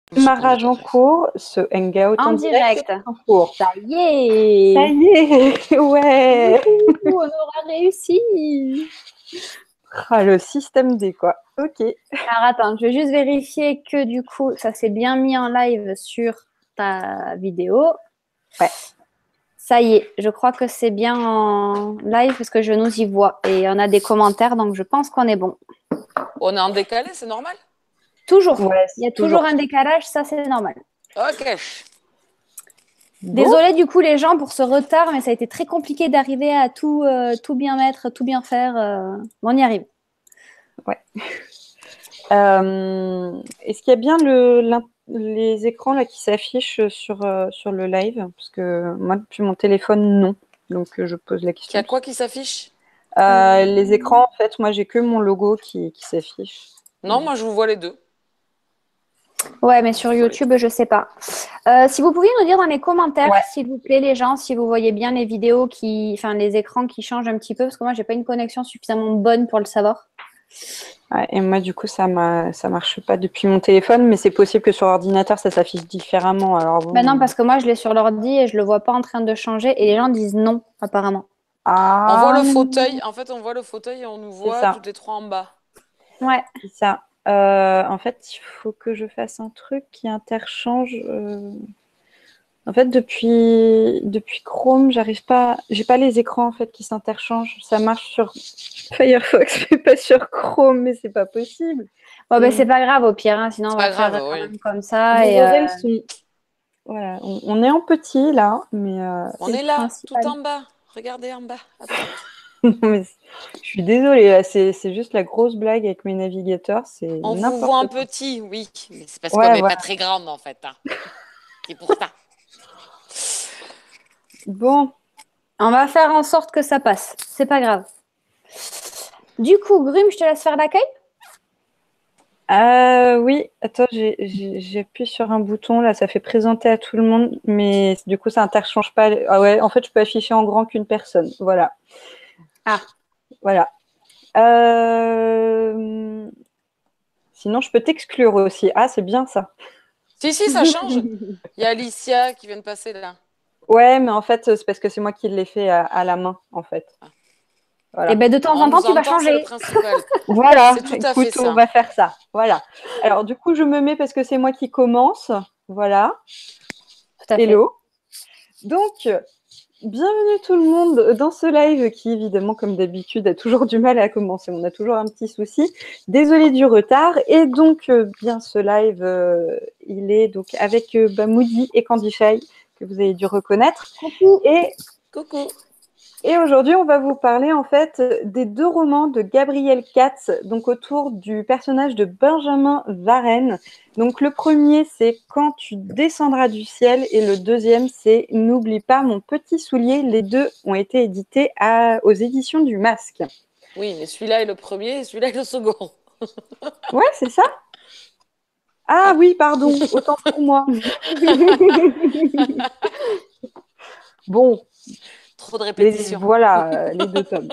J'ai pas envie Démarrage de en rêve. cours, ce hangout En en direct direct. est en cours. Ça y Ça est. y est, ouais. Youhou, on aura réussi. Ah, le système D, quoi. Ok. Alors attends, je vais juste vérifier que du coup, ça s'est bien mis en live sur ta vidéo. Ouais. Ça y est, je crois que c'est bien en live parce que je nous y vois et on a des commentaires, donc je pense qu'on est bon. On est en décalé, c'est normal? Toujours. Ouais, Il y a toujours. toujours un décalage, ça c'est normal. Ok. Bon. Désolée du coup les gens pour ce retard, mais ça a été très compliqué d'arriver à tout bien mettre, tout bien faire. Mais on y arrive. Ouais. Est-ce qu'il y a bien les écrans là qui s'affichent sur le live? Parce que moi, depuis mon téléphone, non. Donc, je pose la Qu'il y question. a quoi qui s'affiche? Les écrans, en fait, moi, j'ai que mon logo qui s'affiche. Non, moi je vous vois les deux. Ouais, mais sur Je vois les YouTube, deux. je sais pas. Si vous pouviez nous dire dans les commentaires, Ouais. s'il vous plaît, les gens, si vous voyez bien les vidéos enfin les écrans qui changent un petit peu, parce que moi, j'ai pas une connexion suffisamment bonne pour le savoir. Ouais, et moi, du coup, ça marche pas depuis mon téléphone, mais c'est possible que sur ordinateur, ça s'affiche différemment. Alors Ben non, bon. parce que moi, je l'ai sur l'ordi et je le vois pas en train de changer, et les gens disent non, apparemment. On voit Ah, le fauteuil. En fait, on voit le fauteuil et on nous c'est voit ça, toutes les trois en bas. Ouais. c'est ça. En fait, il faut que je fasse un truc qui interchange. En fait, depuis Chrome, j'arrive pas. J'ai pas les écrans en fait qui s'interchangent. Ça marche sur Firefox, mais pas sur Chrome, mais c'est pas possible. Bon, ben, Et c'est pas grave au pire, hein, sinon on C'est va pas faire grave, quand oui. même comme ça. vous Et, verrez, voilà, on est en petit là, mais On c'est le est là, tout principal. en bas. Regardez en bas, à droite. mais je suis désolée, là, c'est juste la grosse blague avec mes navigateurs, c'est On vous voit n'importe en quoi. petit, oui. Mais c'est parce qu'on Ouais, n'est pas voilà. très grande en fait, hein. C'est pour ça. Bon, On va faire en sorte que ça passe. C'est pas grave. Du coup, Grum, je te laisse faire l'accueil. oui, attends, j'appuie sur un bouton, là, ça fait présenter à tout le monde, mais du coup, ça interchange pas. Ah ouais, en fait, je peux afficher en grand qu'une personne. Voilà. Ah, Voilà. Sinon, je peux t'exclure aussi. Ah, c'est bien ça. Si, si, ça change. Il y a Alicia qui vient de passer là. Ouais, mais en fait, c'est parce que c'est moi qui l'ai fait à la main, en fait. et Voilà. ben de temps On en temps, nous tu vas entend, c'est le changer. principal. Voilà, C'est tout à fait écoute, on ça. va faire ça. Voilà. Alors, du coup, je me mets parce que c'est moi qui commence. Voilà. Tout à fait. Hello. Donc, bienvenue tout le monde dans ce live qui, évidemment, comme d'habitude, a toujours du mal à commencer. On a toujours un petit souci. Désolée du retard. Et donc, bien, ce live, il est donc avec Moody et Candy Shy, que vous avez dû reconnaître. Coucou. Et, Coucou. et aujourd'hui, on va vous parler en fait des deux romans de Gabriel Katz, donc autour du personnage de Benjamin Varenne. Donc le premier, c'est Quand tu descendras du ciel, et le deuxième, c'est N'oublie pas mon petit soulier. Les deux ont été édités aux éditions du Masque. Oui, mais celui-là est le premier et celui-là est le second. Ouais, c'est ça. Ah oui, pardon, autant pour moi. Bon, Trop de répétitions. voilà, les deux tomes.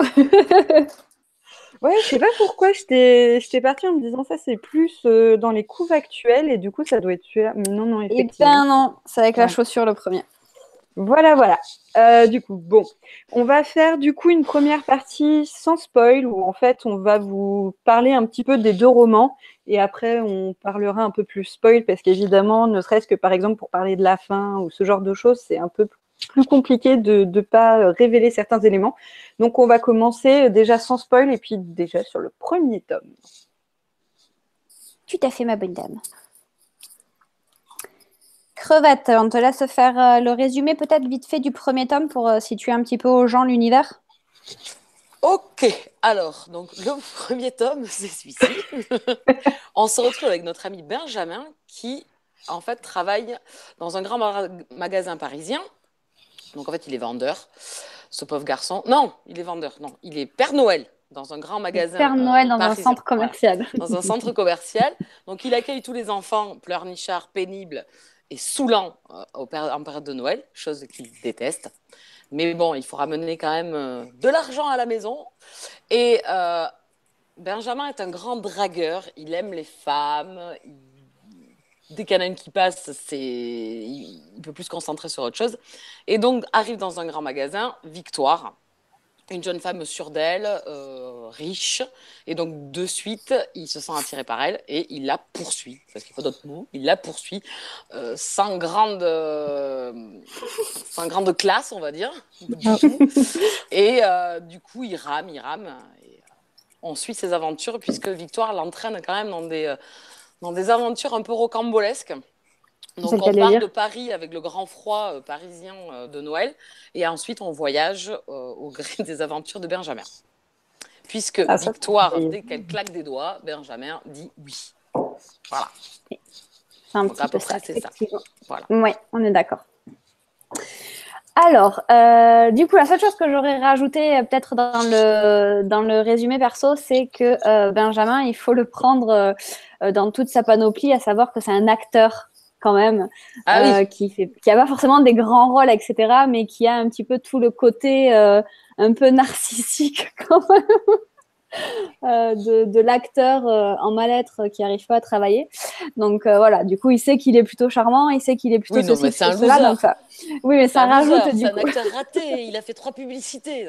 Ouais, je sais pas pourquoi j'étais partie en me disant ça, c'est plus dans les couves actuelles et du coup ça doit être celui-là. Mais non, non, Et effectivement. ben non, c'est avec la Voilà, chaussure le premier. voilà. Voilà. Du coup, bon, on va faire du coup une première partie sans spoil où en fait on va vous parler un petit peu des deux romans et après on parlera un peu plus spoil parce qu'évidemment, ne serait-ce que par exemple pour parler de la fin ou ce genre de choses, c'est un peu plus compliqué de ne pas révéler certains éléments. Donc on va commencer déjà sans spoil et puis déjà sur le premier tome. Tout à fait, ma bonne dame. Crevette, on te laisse faire le résumé peut-être vite fait du premier tome pour situer un petit peu aux gens l'univers. Ok, alors, donc le premier tome, c'est celui-ci. On se retrouve avec notre ami Benjamin qui, en fait, travaille dans un grand magasin parisien. Donc, en fait, il est vendeur, ce pauvre garçon. Non, il est vendeur, non, il est Père Noël dans un grand magasin Père Noël dans un parisien. centre Voilà, commercial. dans un centre commercial. Donc, il accueille tous les enfants pleurnichards, pénibles et saoulants en période de Noël, chose qu'il déteste. Mais bon, il faut ramener quand même de l'argent à la maison. Et Benjamin est un grand dragueur. Il aime les femmes. dès qu'il y en a une qui passe, il peut plus se concentrer sur autre chose. Et donc, arrive dans un grand magasin, Victoire, une jeune femme sûre d'elle, riche. Et donc, de suite, il se sent attiré par elle et il la poursuit. Parce qu'il faut d'autres mots. Il la poursuit sans grande classe, on va dire. Du tout. Et du coup, il rame. Et, on suit ses aventures puisque Victoire l'entraîne quand même dans des aventures un peu rocambolesques. Donc, on part de Paris avec le grand froid parisien de Noël et ensuite, on voyage au gré des aventures de Benjamin. Puisque Victoire, dès qu'elle claque des doigts, Benjamin dit oui. Voilà. C'est un Donc, petit à peu peu près, ça. c'est ça. Voilà. Oui, on est d'accord. Alors, du coup, la seule chose que j'aurais rajouté peut-être dans le résumé perso, c'est que Benjamin, il faut le prendre dans toute sa panoplie, à savoir que c'est un acteur quand même, qui a pas forcément des grands rôles, etc., mais qui a un petit peu tout le côté un peu narcissique quand même. De l'acteur en mal-être qui n'arrive pas à travailler. Donc voilà, du coup, il sait qu'il est plutôt charmant, il sait qu'il est plutôt ceci, mais c'est un cela. Donc ça... Oui, mais ça rajoute du coup. C'est un acteur raté, il a fait 3 publicités.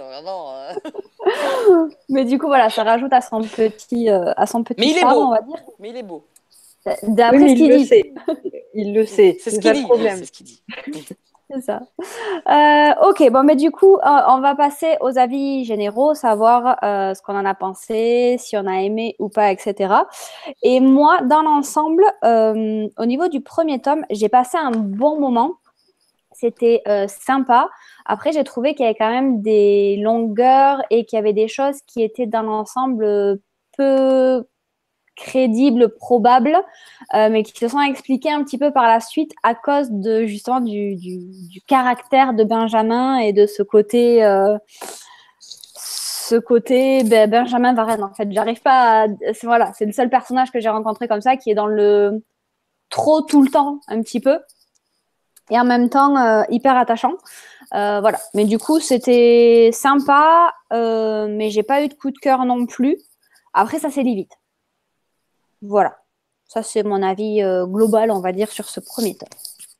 Mais du coup, voilà, ça rajoute à son petit charme, on va dire. Mais il est beau. D'après ce qu'il dit. Il le sait. C'est ce qu'il dit. Problème. C'est ce qu'il dit. C'est ça. Ok, bon, mais du coup, on va passer aux avis généraux, savoir ce qu'on en a pensé, si on a aimé ou pas, etc. Et moi, dans l'ensemble, au niveau du premier tome, j'ai passé un bon moment. C'était sympa. Après, j'ai trouvé qu'il y avait quand même des longueurs et qu'il y avait des choses qui étaient dans l'ensemble peu crédibles, probables, mais qui se sont expliquées un petit peu par la suite à cause de justement du caractère de Benjamin et de ce côté Benjamin Varenne. En fait, j'arrive pas à... Voilà, c'est le seul personnage que j'ai rencontré comme ça qui est dans le trop tout le temps un petit peu et en même temps hyper attachant. Voilà. Mais du coup, c'était sympa, mais j'ai pas eu de coup de cœur non plus. Après, ça s'est dit vite. Voilà. Ça, c'est mon avis global, on va dire, sur ce premier tome.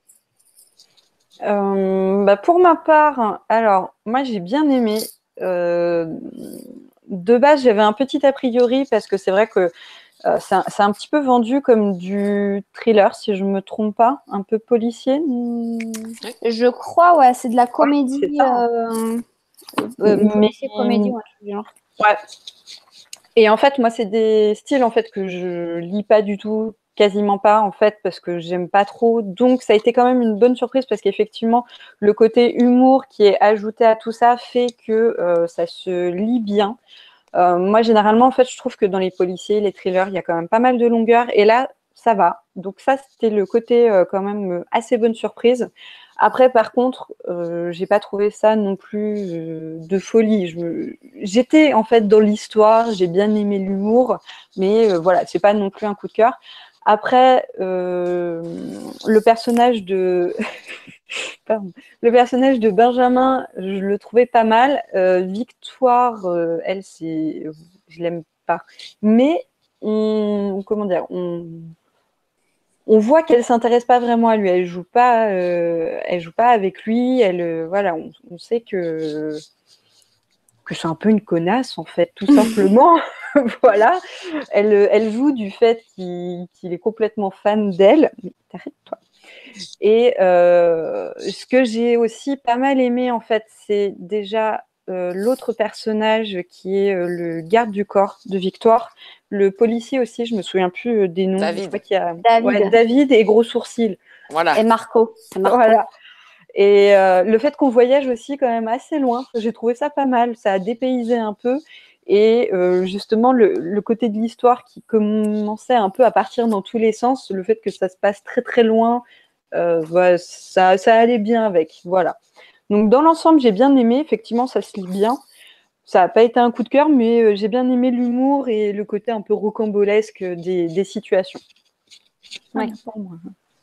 Pour ma part, alors, moi, j'ai bien aimé. De base, j'avais un petit a priori parce que c'est vrai que c'est un petit peu vendu comme du thriller, si je ne me trompe pas, un peu policier. Je crois, ouais, c'est de la comédie. Policier comédie, ouais, genre. Ouais. Et en fait, moi, c'est des styles en fait que je lis pas du tout, quasiment pas en fait, parce que j'aime pas trop. Donc, ça a été quand même une bonne surprise parce qu'effectivement, le côté humour qui est ajouté à tout ça fait que ça se lit bien. Moi, généralement, en fait, je trouve que dans les policiers, les thrillers, il y a quand même pas mal de longueur. Et là, ça va. Donc ça, c'était le côté quand même assez bonne surprise. Après, par contre, j'ai pas trouvé ça non plus de folie. J'étais en fait dans l'histoire, j'ai bien aimé l'humour, mais voilà, c'est pas non plus un coup de cœur. Après, le personnage de le personnage de Benjamin, je le trouvais pas mal. Victoire, elle, je l'aime pas. Mais comment dire, on voit qu'elle s'intéresse pas vraiment à lui. Elle joue pas avec lui. Voilà, on sait que c'est un peu une connasse en fait, tout simplement. Voilà, elle joue du fait qu'il est complètement fan d'elle. Mais t'arrêtes toi. Et ce que j'ai aussi pas mal aimé, en fait, c'est déjà l'autre personnage qui est le garde du corps de Victoire. Le policier aussi, je me souviens plus des noms. David. Je crois qu'il y a David et gros sourcils. Voilà. Et Marco. Voilà. Et le fait qu'on voyage aussi quand même assez loin, j'ai trouvé ça pas mal. Ça a dépaysé un peu. Et justement, le côté de l'histoire qui commençait un peu à partir dans tous les sens, le fait que ça se passe très très loin, ça allait bien avec. Voilà. Donc dans l'ensemble, j'ai bien aimé. Effectivement, ça se lit bien. Ça n'a pas été un coup de cœur, mais j'ai bien aimé l'humour et le côté un peu rocambolesque des situations. Ouais. Pour moi.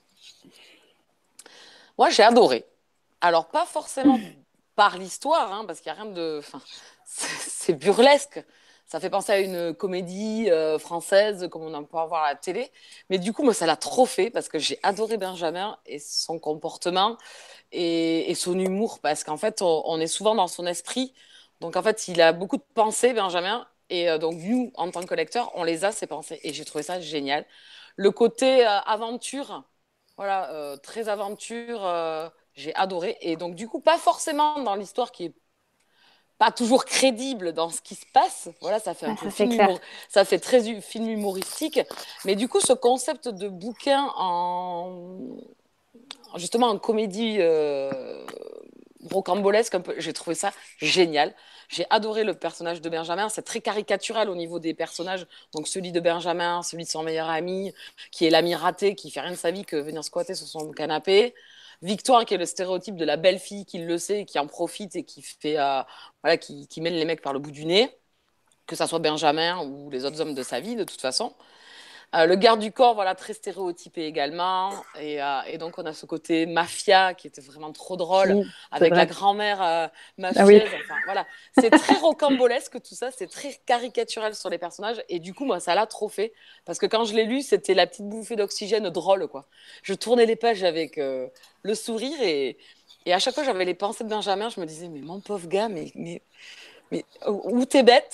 Moi, j'ai adoré. Alors, pas forcément par l'histoire, hein, parce qu'il n'y a rien de... Enfin, c'est burlesque. Ça fait penser à une comédie française comme on en peut avoir à la télé. Mais du coup, moi, ça l'a trop fait parce que j'ai adoré Benjamin et son comportement et son humour parce qu'en fait, on est souvent dans son esprit. Donc, en fait, il a beaucoup de pensées, Benjamin. Et donc, nous, en tant que lecteurs, on les a, ces pensées. Et j'ai trouvé ça génial. Le côté aventure, voilà, très aventure, j'ai adoré. Et donc, du coup, pas forcément dans l'histoire qui est pas toujours crédible dans ce qui se passe. Voilà, ça fait un Ah, peu ça, c'est clair. ça fait très film humoristique. Mais du coup, ce concept de bouquin justement en comédie rocambolesque, un peu, j'ai trouvé ça génial. J'ai adoré le personnage de Benjamin. C'est très caricatural au niveau des personnages. Donc celui de Benjamin, celui de son meilleur ami, qui est l'ami raté, qui fait rien de sa vie que venir squatter sur son canapé. Victoire, qui est le stéréotype de la belle fille qui le sait, qui en profite et qui fait, voilà, qui mène les mecs par le bout du nez, que ça soit Benjamin ou les autres hommes de sa vie, de toute façon. Le garde du corps, voilà, très stéréotypé également. Et donc, on a ce côté mafia qui était vraiment trop drôle, Oui, c'est avec la vrai. grand-mère Ah oui. mafieuse. Enfin, voilà. C'est très rocambolesque, tout ça. C'est très caricatural sur les personnages. Et du coup, moi, ça l'a trop fait. Parce que quand je l'ai lu, c'était la petite bouffée d'oxygène drôle, quoi. Je tournais les pages avec le sourire et à chaque fois, j'avais les pensées de Benjamin. Je me disais, mais mon pauvre gars, mais où t'es bête?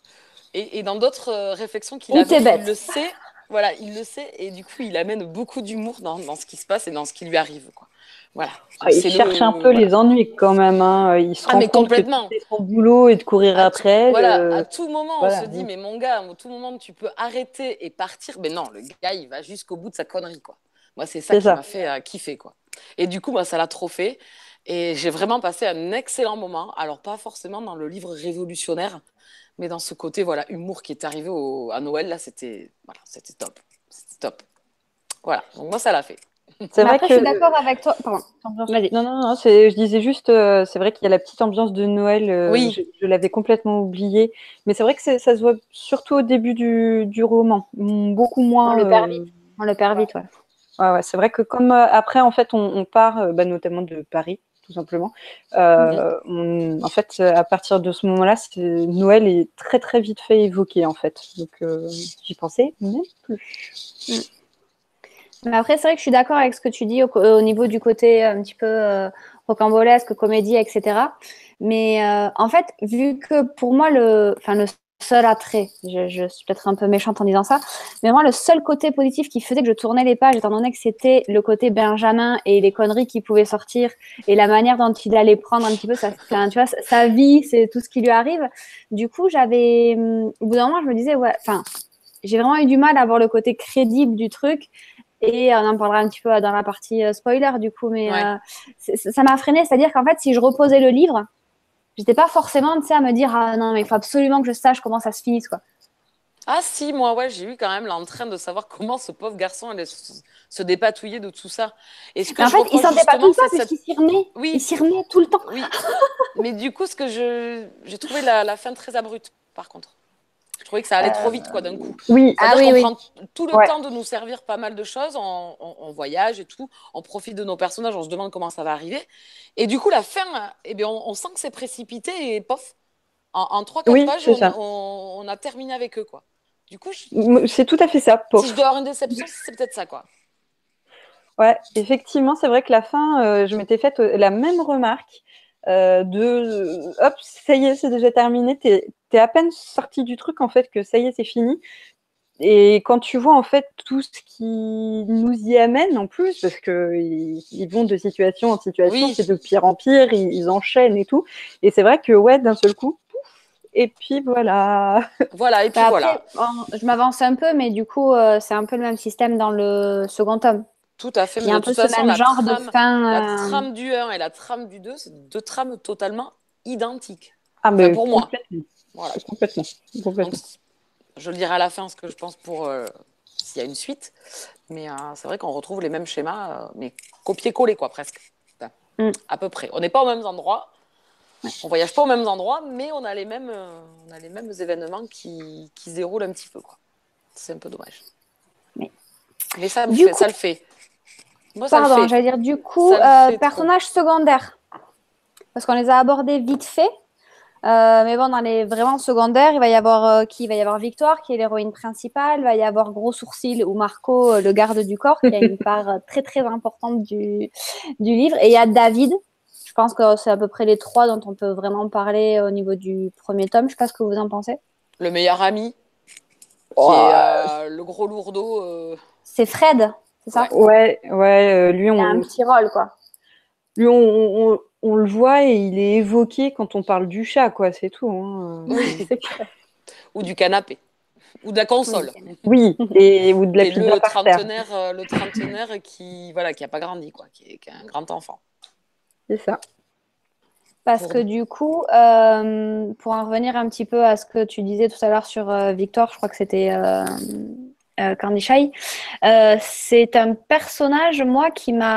Et dans d'autres réflexions qu'il Ou t'es avait, il bête. le sait, voilà, il le sait, et du coup, il amène beaucoup d'humour dans ce qui se passe et dans ce qui lui arrive, quoi. Voilà. Ah, Donc, il c'est cherche un peu voilà. les ennuis quand même, hein. Il se Ah, rend mais compte que tout complètement. est son boulot et de courir après elle. Voilà, à tout moment, on se Voilà, dit, mais mon gars, à tout moment, tu peux arrêter et partir. Mais non, le gars, il va jusqu'au bout de sa connerie, quoi. Moi, c'est ça c'est qui m'a ça. fait kiffer, quoi. Et du coup, moi, ça l'a trop fait. Et j'ai vraiment passé un excellent moment. Alors, pas forcément dans le livre révolutionnaire, mais dans ce côté, voilà, humour qui est arrivé à Noël, là, c'était voilà, c'était top. C'était top. Voilà, donc moi, ça l'a fait. C'est Mais vrai après, que je suis d'accord avec toi. Pardon, vas-y. non, non, non, je disais juste, c'est vrai qu'il y a la petite ambiance de Noël, Oui, je l'avais complètement oubliée, mais c'est vrai que ça se voit surtout au début du roman, beaucoup On moins. le perd vite. On le perd Ouais. vite, ouais. Ouais, ouais, c'est vrai que comme après, en fait, on part bah, notamment de Paris, tout simplement. mhm. En fait, à partir de ce moment-là, Noël est très très vite fait évoqué, en fait. Donc, j'y pensais même plus. Mais après, c'est vrai que je suis d'accord avec ce que tu dis au niveau du côté un petit peu rocambolesque, comédie, etc. Mais en fait, vu que pour moi, le seul attrait, je suis peut-être un peu méchante en disant ça, mais moi, le seul côté positif qui faisait que je tournais les pages, étant donné que c'était le côté Benjamin et les conneries qui pouvaient sortir et la manière dont il allait prendre un petit peu tu vois, sa vie, c'est tout ce qui lui arrive. Du coup, au bout d'un moment, je me disais, ouais, enfin, j'ai vraiment eu du mal à avoir le côté crédible du truc. Et on en parlera un petit peu dans la partie spoiler du coup, mais Ouais. ça m'a freiné. C'est-à-dire qu'en fait, si je reposais le livre, j'étais pas forcément, tu sais, à me dire ah non, mais il faut absolument que je sache comment ça se finisse, quoi. Ah si, moi, ouais, j'ai eu quand même l'entrain de savoir comment ce pauvre garçon allait se dépatouiller de tout ça. Et ce que Mais en je fait, il reproche s'en justement, dépatouille pas c'est cette... puisqu'il s'y remet. Il Oui, s'y remet tout le temps. oui. Mais du coup, j'ai trouvé la fin très abrupte, par contre. Je trouvais que ça allait trop vite, quoi, d'un coup. Oui, Ah C'est-à-dire oui, qu'on oui. prend tout le ouais. temps de nous servir pas mal de choses, on voyage et tout, on profite de nos personnages, on se demande comment ça va arriver. Et du coup, la fin, eh bien, on sent que c'est précipité et pof, en 3-4 Oui, pages, c'est ça. on a terminé avec eux, quoi. Du coup, C'est tout à fait ça, si je dois pof. avoir une déception, c'est peut-être ça, quoi. Ouais, effectivement, c'est vrai que la fin, je m'étais faite la même remarque hop, ça y est, c'est déjà terminé. T'es à peine sorti du truc en fait que ça y est, c'est fini. Et quand tu vois en fait tout ce qui nous y amène en plus, parce que ils vont de situation en situation, Oui, c'est de pire en pire, ils enchaînent et tout. Et c'est vrai que ouais, d'un seul coup, et puis voilà. voilà, et puis Bah après, voilà. je m'avance un peu, mais du coup, c'est un peu le même système dans le second tome. Tout à fait, Il y mais a de un peu toute ce façon, même genre de la fin. trame du 1 et la trame du 2, c'est deux trames totalement identiques. Ah Enfin, mais pour moi. complètement, Voilà. complètement, Donc, complètement. je le dirai à la fin ce que je pense pour s'il y a une suite. Mais c'est vrai qu'on retrouve les mêmes schémas, mais copier-coller, quoi, presque. Enfin, Mm. à peu près. On n'est pas aux mêmes endroits, Ouais. on voyage pas aux mêmes endroits, mais on a les mêmes événements qui se déroulent un petit peu, quoi. C'est un peu dommage. Mais Mais ça du coup, le fait. Moi, ça le pardon, fait. j'allais dire du coup, Ça le fait trop. personnage secondaire, parce qu'on les a abordés vite fait. Mais bon, dans les vraiment secondaires, il va y avoir qui? Il va y avoir Victoire, qui est l'héroïne principale. Il va y avoir Gros Sourcil ou Marco, le garde du corps, qui a une part très très importante du livre. Et il y a David. Je pense que c'est à peu près les trois dont on peut vraiment parler au niveau du premier tome. Je sais pas ce que vous en pensez. Le meilleur ami, qui Oh, est le gros lourdeau. C'est Fred, c'est ça? ouais, lui, Il a un petit rôle, quoi. lui on le voit et il est évoqué quand on parle du chat, quoi, c'est tout. Hein. Oui. Ou du canapé. Ou de la console. Oui, ou de la Et pizza par terre. le trentenaire qui a pas grandi, quoi, qui est un grand enfant. C'est ça. Parce que du coup, pour en revenir un petit peu à ce que tu disais tout à l'heure sur Victor, je crois que c'était Candy Shy, c'est un personnage, moi,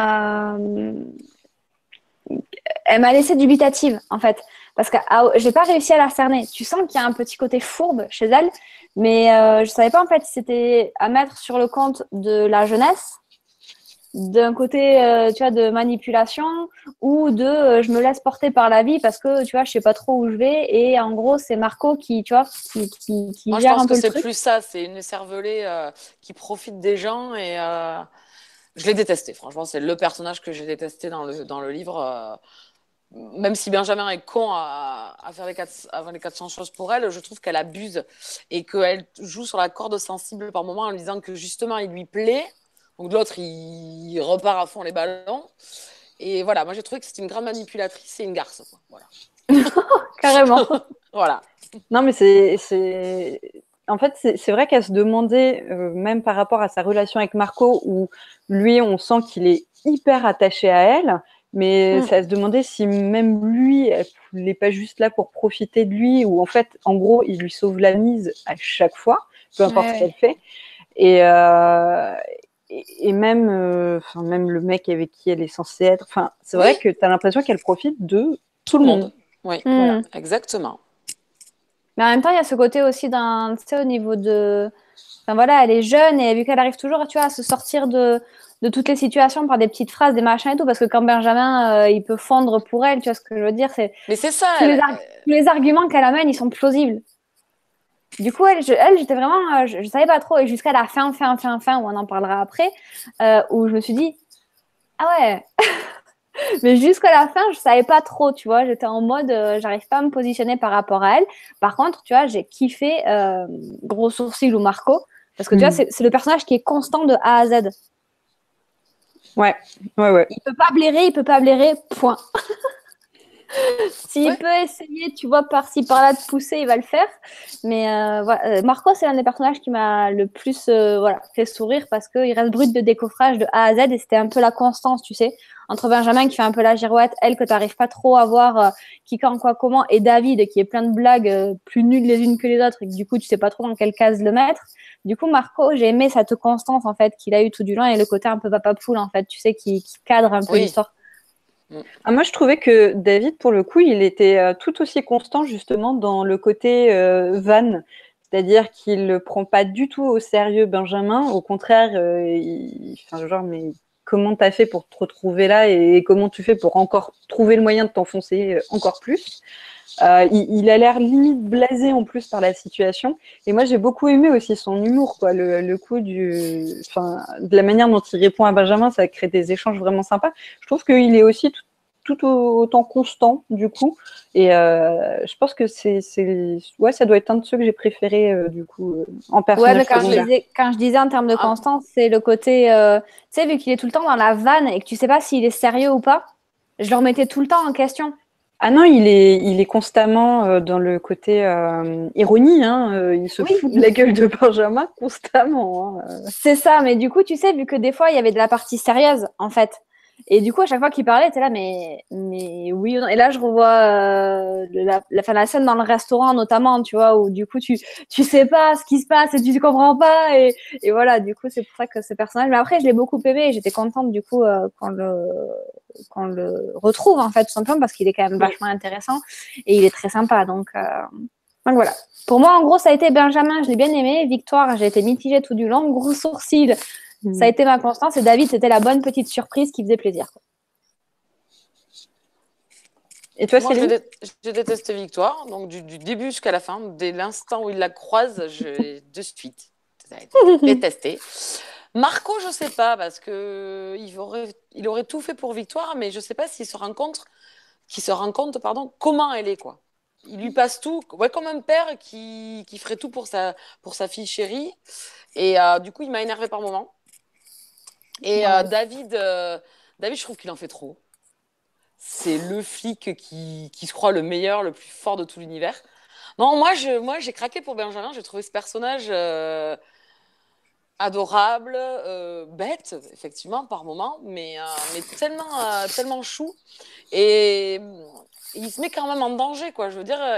elle m'a laissé dubitative, en fait. Parce que j'ai pas réussi à la cerner. Tu sens qu'il y a un petit côté fourbe chez elle, mais je savais pas, en fait, si c'était à mettre sur le compte de la jeunesse, d'un côté, tu vois, de manipulation, ou de je me laisse porter par la vie parce que, tu vois, je sais pas trop où je vais. Et en gros, c'est Marco qui, tu vois, qui Moi, je gère pense un que peu le c'est truc. plus ça. C'est une écervelée qui profite des gens et je l'ai détesté. Franchement, c'est le personnage que j'ai détesté dans le livre. Même si Benjamin est con à faire les 400 choses pour elle, je trouve qu'elle abuse et qu'elle joue sur la corde sensible par moment en lui disant que justement il lui plaît. Donc l'autre, il repart à fond les ballons. Et voilà, moi j'ai trouvé que c'était une grande manipulatrice et une garce, quoi. Voilà. Carrément. Voilà. Non, mais en fait, c'est vrai qu'elle se demandait, même par rapport à sa relation avec Marco, où lui, on sent qu'il est hyper attaché à elle, mais ça se demandait si même lui, elle n'est pas juste là pour profiter de lui, ou en fait, en gros, il lui sauve la mise à chaque fois, peu importe ce qu'elle fait. Et même, même le mec avec qui elle est censée être, c'est vrai que tu as l'impression qu'elle profite de tout le monde. Oui, voilà, exactement. Mais en même temps, il y a ce côté aussi tu sais, au niveau de... Enfin voilà, elle est jeune et vu qu'elle arrive toujours, tu vois, à se sortir de toutes les situations par des petites phrases, des machins et tout, parce que quand Benjamin, il peut fondre pour elle, tu vois ce que je veux dire, c'est... Mais c'est ça, tous les arguments qu'elle amène, ils sont plausibles. Du coup, j'étais vraiment... je savais pas trop, et jusqu'à la fin, où on en parlera après, où je me suis dit, ah ouais mais jusqu'à la fin, je savais pas trop, tu vois. J'étais en mode, j'arrive pas à me positionner par rapport à elle. Par contre, tu vois, j'ai kiffé Gros Sourcil ou Marco, parce que tu vois, c'est le personnage qui est constant de A à Z. Ouais. Il peut pas blairer, point. S'il peut essayer, tu vois, par-ci, par-là de pousser, il va le faire. Mais voilà. Marco, c'est l'un des personnages qui m'a le plus fait sourire parce qu'il reste brut de décoffrage de A à Z et c'était un peu la constance, tu sais. Entre Benjamin qui fait un peu la girouette, elle que tu n'arrives pas trop à voir qui, quand, quoi, comment, et David qui est plein de blagues plus nulles les unes que les autres et que du coup, tu sais pas trop dans quelle case le mettre. Du coup, Marco, j'ai aimé cette constance en fait qu'il a eu tout du long et le côté un peu papa poule en fait, tu sais, qui cadre un peu l'histoire. Ah, moi, je trouvais que David, pour le coup, il était tout aussi constant justement dans le côté van, c'est-à-dire qu'il ne prend pas du tout au sérieux Benjamin. Au contraire, genre, mais comment t'as fait pour te retrouver là et comment tu fais pour encore trouver le moyen de t'enfoncer encore plus? Il a l'air limite blasé en plus par la situation. Et moi, j'ai beaucoup aimé aussi son humour, quoi. Le coup de la manière dont il répond à Benjamin, ça crée des échanges vraiment sympas. Je trouve qu'il est aussi tout autant constant, du coup. Et je pense que ça doit être un de ceux que j'ai préférés, du coup, en personnage. Ouais, mais quand je disais en termes de constance, c'est le côté, tu sais, vu qu'il est tout le temps dans la vanne et que tu sais pas s'il est sérieux ou pas, je le remettais tout le temps en question. Ah non, il est constamment dans le côté ironie. Hein, il se fout de la gueule de Benjamin constamment. Hein. C'est ça, mais du coup, tu sais, vu que des fois, il y avait de la partie sérieuse, en fait. Et du coup, à chaque fois qu'il parlait, t'es là, mais oui ou non. Et là, je revois la scène dans le restaurant, notamment, tu vois, où du coup, tu sais pas ce qui se passe et tu comprends pas. Et voilà, du coup, c'est pour ça que ce personnage. Mais après, je l'ai beaucoup aimé et j'étais contente, du coup, qu'on le retrouve, en fait, tout simplement, parce qu'il est quand même vachement intéressant et il est très sympa. Donc voilà. Pour moi, en gros, ça a été Benjamin, je l'ai bien aimé. Victoire, j'ai été mitigée tout du long. Gros Sourcil, ça a été ma constance. Et David, c'était la bonne petite surprise qui faisait plaisir. Et toi, Moi, Céline? j'ai détesté Victoire. Donc, du début jusqu'à la fin, dès l'instant où il la croise, de suite. Ça a été détesté. Marco, je sais pas, parce que il aurait tout fait pour Victoire, mais je sais pas qu'il se rend compte, pardon, comment elle est, quoi. Il lui passe tout, ouais, comme un père qui ferait tout pour sa fille chérie. Et du coup, il m'a énervé par moment. Et Normal. David, je trouve qu'il en fait trop. C'est le flic qui se croit le meilleur, le plus fort de tout l'univers. Non, moi, j'ai craqué pour Benjamin. J'ai trouvé ce personnage adorable, bête, effectivement, par moment, mais tellement chou. Et il se met quand même en danger, quoi. Je veux dire,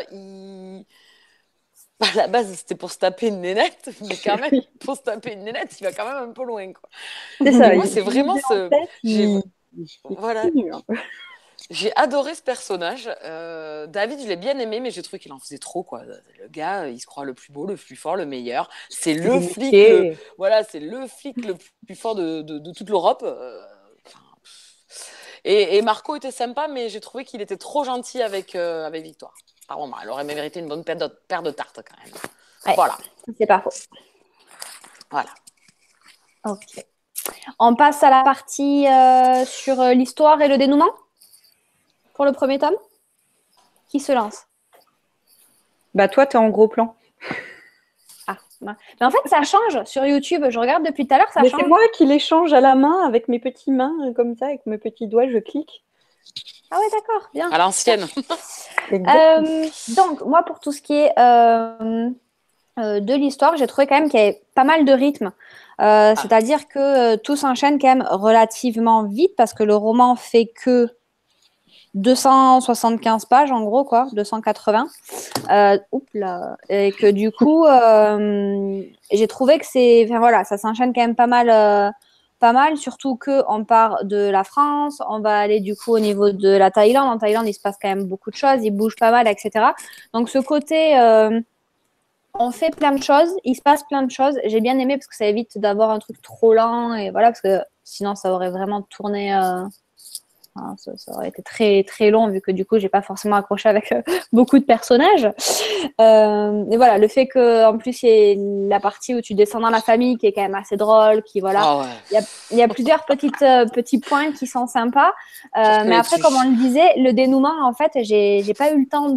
à la base, c'était pour se taper une nénette, mais quand même, pour se taper une nénette, il va quand même un peu loin, quoi. C'est Et ça, moi, il c'est a une vraiment idée en ce... tête, J'ai... il Voilà, continue, hein. j'ai adoré ce personnage. David, je l'ai bien aimé, mais j'ai trouvé qu'il en faisait trop, quoi. Le gars, il se croit le plus beau, le plus fort, le meilleur. C'est Il le est flic, métier. voilà, c'est le flic le plus fort de toute l'Europe. Enfin, et Marco était sympa, mais j'ai trouvé qu'il était trop gentil avec Victoire. Par moment, elle aurait mérité une bonne paire de tartes, quand même. Ouais, Voilà, c'est pas faux. voilà. Ok. On passe à la partie sur l'histoire et le dénouement pour le premier tome. Qui se lance? Bah, toi, t'es en gros plan. Ah, ouais. Mais en fait, ça change sur YouTube. Je regarde depuis tout à l'heure, ça Mais c'est change. moi qui l'échange à la main avec mes petites mains, comme ça, avec mes petits doigts, je clique. Ah ouais, d'accord, bien. À l'ancienne. Donc, moi, pour tout ce qui est de l'histoire, j'ai trouvé quand même qu'il y avait pas mal de rythme. C'est-à-dire que tout s'enchaîne quand même relativement vite parce que le roman fait que 275 pages en gros, quoi, 280. Oups là. Et que du coup, j'ai trouvé que enfin voilà, ça s'enchaîne quand même pas mal, surtout que on part de la France, on va aller du coup au niveau de la Thaïlande. En Thaïlande, il se passe quand même beaucoup de choses, il bouge pas mal, etc. Donc ce côté, on fait plein de choses, il se passe plein de choses. J'ai bien aimé parce que ça évite d'avoir un truc trop lent et voilà, parce que sinon ça aurait vraiment tourné. Ça aurait été très très long vu que du coup j'ai pas forcément accroché avec beaucoup de personnages. Et voilà, le fait que en plus il y ait la partie où tu descends dans la famille qui est quand même assez drôle, qui voilà, Ah ouais. il y a plusieurs petits points qui sont sympas. Mais après, dessus. comme on le disait, le dénouement en fait, j'ai pas eu le temps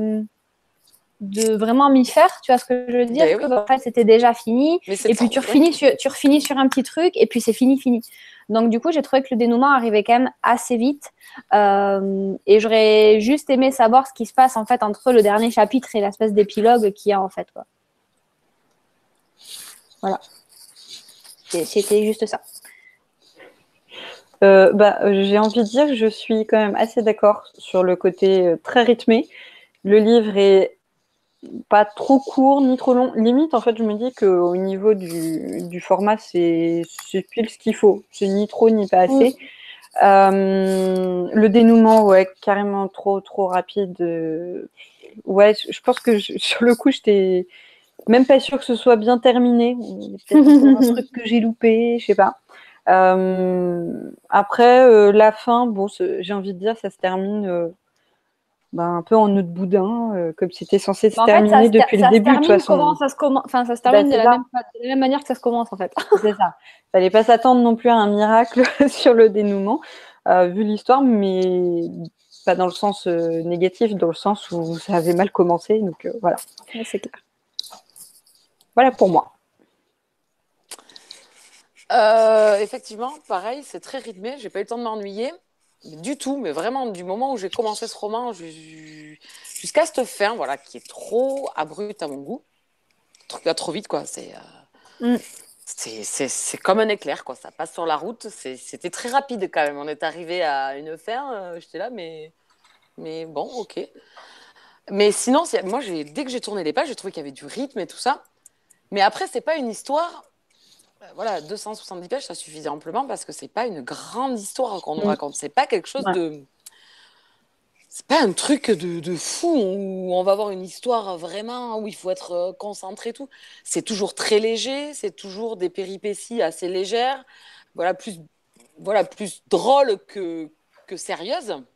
de vraiment m'y faire, tu vois ce que je veux dire, Ben que oui. en fait c'était déjà fini Mais c'est et puis trop bien. tu refinis sur un petit truc et puis c'est fini. Donc du coup j'ai trouvé que le dénouement arrivait quand même assez vite et j'aurais juste aimé savoir ce qui se passe en fait entre le dernier chapitre et l'espèce d'épilogue qu'il y a en fait, quoi. Voilà, c'était juste ça. J'ai envie de dire que je suis quand même assez d'accord sur le côté très rythmé. Le livre est pas trop court ni trop long. Limite, en fait, je me dis qu'au niveau du format, c'est pile ce qu'il faut. C'est ni trop ni pas assez. Le dénouement, ouais, carrément trop rapide. Ouais, je pense que sur le coup, j'étais même pas sûre que ce soit bien terminé. Il y a peut-être encore un truc que j'ai loupé, je sais pas. Après, la fin, bon, j'ai envie de dire, ça se termine un peu en nœud de boudin, comme c'était censé se Mais en fait, terminer depuis le ça se début, de toute termine comment façon. ça se commence, enfin ça se Bah, termine c'est ça, de la même manière que ça se commence en fait. c'est ça. Fallait pas s'attendre non plus à un miracle sur le dénouement, vu l'histoire, mais pas dans le sens négatif, dans le sens où ça avait mal commencé. Donc voilà. Ouais, c'est clair. Voilà pour moi. Effectivement, pareil, c'est très rythmé. J'ai pas eu le temps de m'ennuyer du tout, mais vraiment du moment où j'ai commencé ce roman jusqu'à cette fin, voilà, qui est trop abrupte à mon goût. Le truc va trop vite, quoi. C'est comme un éclair, quoi. Ça passe sur la route. C'était très rapide quand même. On est arrivé à une fin. J'étais là, mais bon, ok. Mais sinon, moi, dès que j'ai tourné les pages, j'ai trouvé qu'il y avait du rythme et tout ça. Mais après, c'est pas une histoire. Voilà, 270 pages, ça suffisait amplement parce que c'est pas une grande histoire qu'on nous raconte. C'est pas quelque chose Ouais. de. C'est pas un truc de fou où on va avoir une histoire vraiment où il faut être concentré et tout. C'est toujours très léger, c'est toujours des péripéties assez légères, voilà, plus drôles que sérieuses.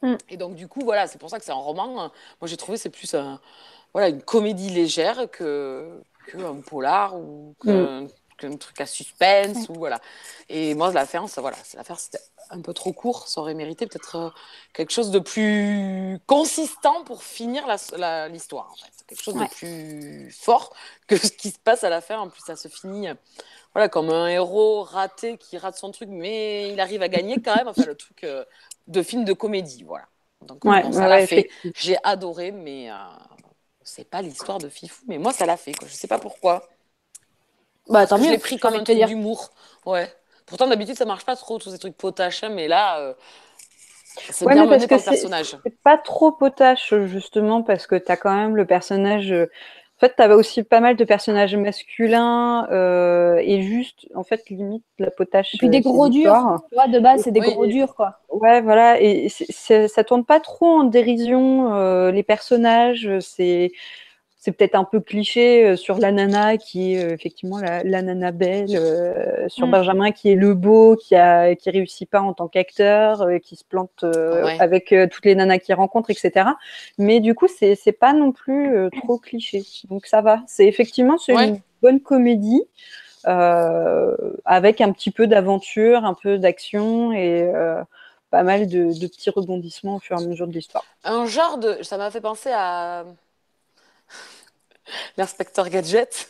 Et donc, du coup, voilà, c'est pour ça que c'est un roman. Moi, j'ai trouvé c'est plus voilà, une comédie légère qu'un polar ou Mm. qu'un truc à suspense. Ouais. Ou, voilà. Et moi, l'affaire, voilà, l'affaire, c'était un peu trop court. Ça aurait mérité peut-être quelque chose de plus consistant pour finir l'histoire, en fait. Quelque chose de Ouais. plus fort que ce qui se passe à la fin. En plus, ça se finit voilà, comme un héros raté qui rate son truc, mais il arrive à gagner quand même. Enfin, le truc de film de comédie, voilà. Donc, Ouais, bon, ouais, ça l'a ouais, fait. effectivement. J'ai adoré, mais c'est pas l'histoire de Fifou. Mais moi, ça l'a fait, quoi. Je sais pas pourquoi. Bah, Parce tant que je mieux, l'ai pris j'ai comme envie un de te truc dire. d'humour. Ouais. Pourtant, d'habitude, ça marche pas trop, tous ces trucs potachins, mais là, c'est Ouais, bien mais parce mené que par le personnage. c'est pas trop potache, justement, parce que t'as quand même le personnage. En fait, t'avais aussi pas mal de personnages masculins et juste, en fait, limite, la Et potache, puis des c'est gros durs. l'histoire. Tu vois, de base, Et- c'est des gros Oui, durs, quoi. Ouais, voilà, et ça tourne pas trop en dérision, les personnages, c'est peut-être un peu cliché sur la nana qui est effectivement la nana belle, sur Mm. Benjamin qui est le beau, qui réussit pas en tant qu'acteur, qui se plante ouais. avec toutes les nanas qu'il rencontre, etc. Mais du coup, c'est pas non plus trop cliché, donc ça va. C'est Ouais. une bonne comédie avec un petit peu d'aventure, un peu d'action et pas mal de petits rebondissements au fur et à mesure de l'histoire. Un genre de. Ça m'a fait penser à l'inspecteur Gadget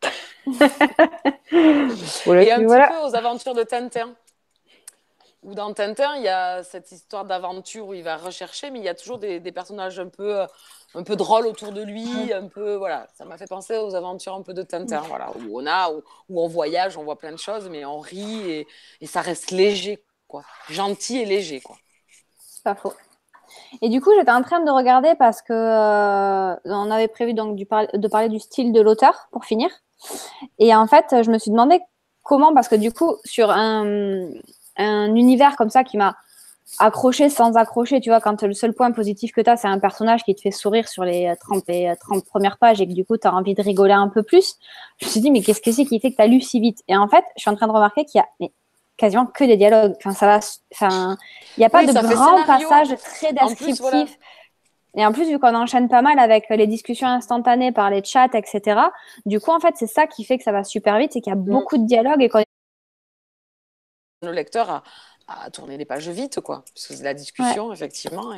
Voilà, et un petit voilà. peu aux aventures de Tintin. Où dans Tintin, il y a cette histoire d'aventure où il va rechercher, mais il y a toujours des personnages un peu drôles autour de lui, un peu, voilà. Ça m'a fait penser aux aventures un peu de Tintin, voilà, où on voyage, on voit plein de choses, mais on rit et ça reste léger, quoi. Gentil et léger, quoi. C'est pas faux. Et du coup, j'étais en train de regarder parce que on avait prévu donc de parler du style de l'auteur pour finir. Et en fait, je me suis demandé comment, parce que du coup, sur un univers comme ça qui m'a accroché sans accrocher, tu vois, quand le seul point positif que tu as, c'est un personnage qui te fait sourire sur les 30 premières pages et que du coup, tu as envie de rigoler un peu plus, je me suis dit, mais qu'est-ce que c'est qui fait que tu as lu si vite? Et en fait, je suis en train de remarquer qu'il y a quasiment que des dialogues. Enfin, ça va, enfin, il n'y a pas Oui, de ça fait grands scénario. passages très En plus, voilà. descriptifs. Et en plus, vu qu'on enchaîne pas mal avec les discussions instantanées par les chats, etc., du coup, en fait, c'est ça qui fait que ça va super vite, c'est qu'il y a Mm. beaucoup de dialogues et qu'on... Le lecteur a tourné les pages vite, quoi. Parce que c'est la Ouais, discussion, effectivement.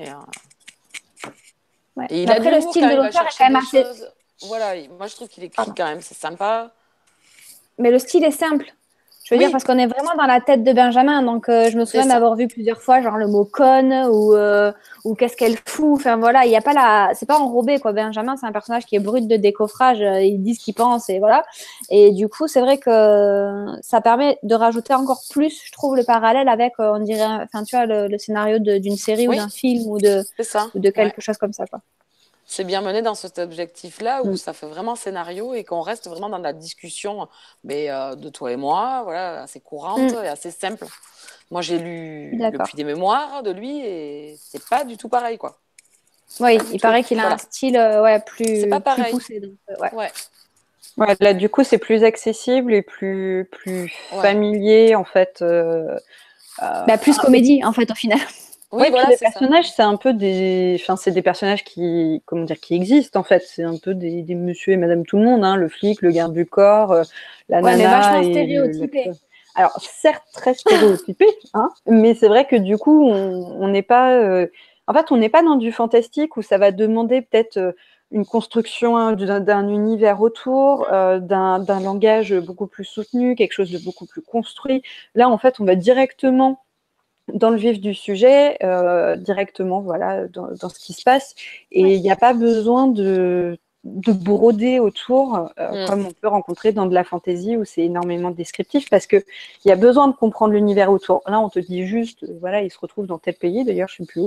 ouais. Et il Mais a de après, le l'humour style quand de il va l'auteur est chercher quand même des assez... choses. Voilà, moi je trouve qu'il écrit Pardon. quand même, c'est sympa. Mais le style est simple. Je veux dire, Oui, parce qu'on est vraiment dans la tête de Benjamin. Donc, je me c'est souviens ça. d'avoir vu plusieurs fois, genre le mot conne ou qu'est-ce qu'elle fout. Enfin, voilà, il y a pas la. C'est pas enrobé, quoi. Benjamin, c'est un personnage qui est brut de décoffrage. Il dit ce qu'il pense et voilà. Et du coup, c'est vrai que ça permet de rajouter encore plus, je trouve, le parallèle avec, on dirait, enfin, tu vois, le scénario d'une série ou Oui, d'un film c'est ça. ou de Ouais. quelque chose comme ça, quoi. C'est bien mené dans cet objectif-là où Mm. ça fait vraiment scénario et qu'on reste vraiment dans la discussion mais, de toi et moi, voilà, assez courante Mm, et assez simple. Moi j'ai je suis lu depuis d'accord. des mémoires de lui et c'est pas du tout pareil, quoi. Oui, Pas du il tout. paraît qu'il a un Voilà. style ouais, C'est pas plus pareil. poussé. Donc, ouais. Ouais, Ouais, là, du coup, c'est plus accessible et plus ouais. familier, en fait. Bah, plus comédie, en fait, au final. Oui, Ouais, puis voilà, les c'est ça. personnages, c'est un peu enfin, c'est des personnages qui, comment dire, qui existent, en fait. C'est un peu des monsieur et madame tout le monde, hein, le flic, le garde du corps, la Ouais, mais nana vachement et stéréotypé. l'acteur. Alors, certes, très stéréotypé, hein, mais c'est vrai que du coup, on n'est pas, en fait, on n'est pas dans du fantastique où ça va demander peut-être une construction hein, d'un univers autour, d'un langage beaucoup plus soutenu, quelque chose de beaucoup plus construit. Là, en fait, on va directement dans le vif du sujet, directement voilà, dans ce qui se passe. Et Ouais. il n'y a pas besoin de broder autour, Mm. comme on peut rencontrer dans de la fantaisie où c'est énormément descriptif, parce qu'il y a besoin de comprendre l'univers autour. Là, on te dit juste, voilà, il se retrouve dans tel pays, d'ailleurs, je ne sais plus où,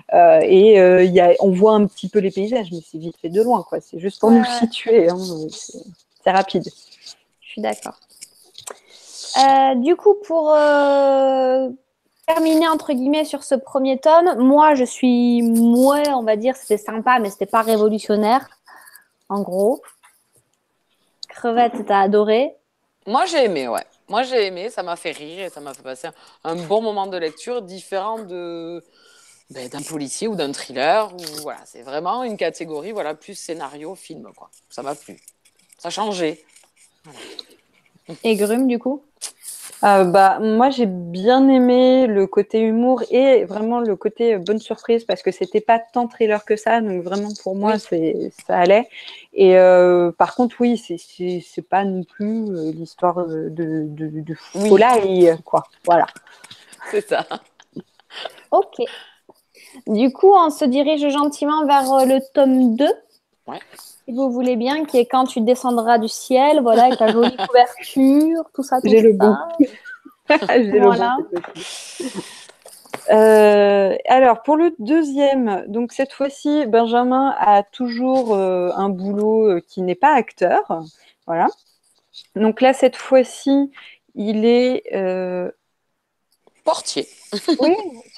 on voit un petit peu les paysages, mais c'est vite fait de loin, quoi. C'est juste pour Ouais, nous ouais, situer, hein, c'est rapide. je suis d'accord. Du coup, pour terminer entre guillemets sur ce premier tome, moi je suis ouais, on va dire, c'était sympa, mais c'était pas révolutionnaire. En gros, Crevette, t'as adoré. Moi, j'ai aimé, ouais. Moi, j'ai aimé, ça m'a fait rire et ça m'a fait passer un bon moment de lecture différent d'un policier ou d'un thriller. Ou, voilà, c'est vraiment une catégorie plus scénario, film. Quoi. Ça m'a plu. Ça a changé. Voilà. Et Grume, du coup? Moi, j'ai bien aimé le côté humour et vraiment le côté bonne surprise parce que c'était pas tant thriller que ça. Donc vraiment pour moi, ça allait. Et par contre, oui, c'est pas non plus l'histoire de folie, quoi. Voilà. C'est ça. Ok. Du coup, on se dirige gentiment vers le tome 2. Ouais. Si vous voulez bien, qui est quand tu descendras du ciel, voilà, avec la jolie couverture, tout ça, tout J'ai le bon. ça. J'ai Voilà. le bon. Alors pour le deuxième, donc cette fois-ci, Benjamin a toujours un boulot qui n'est pas acteur, voilà. Donc là cette fois-ci, il est, Portier. oui,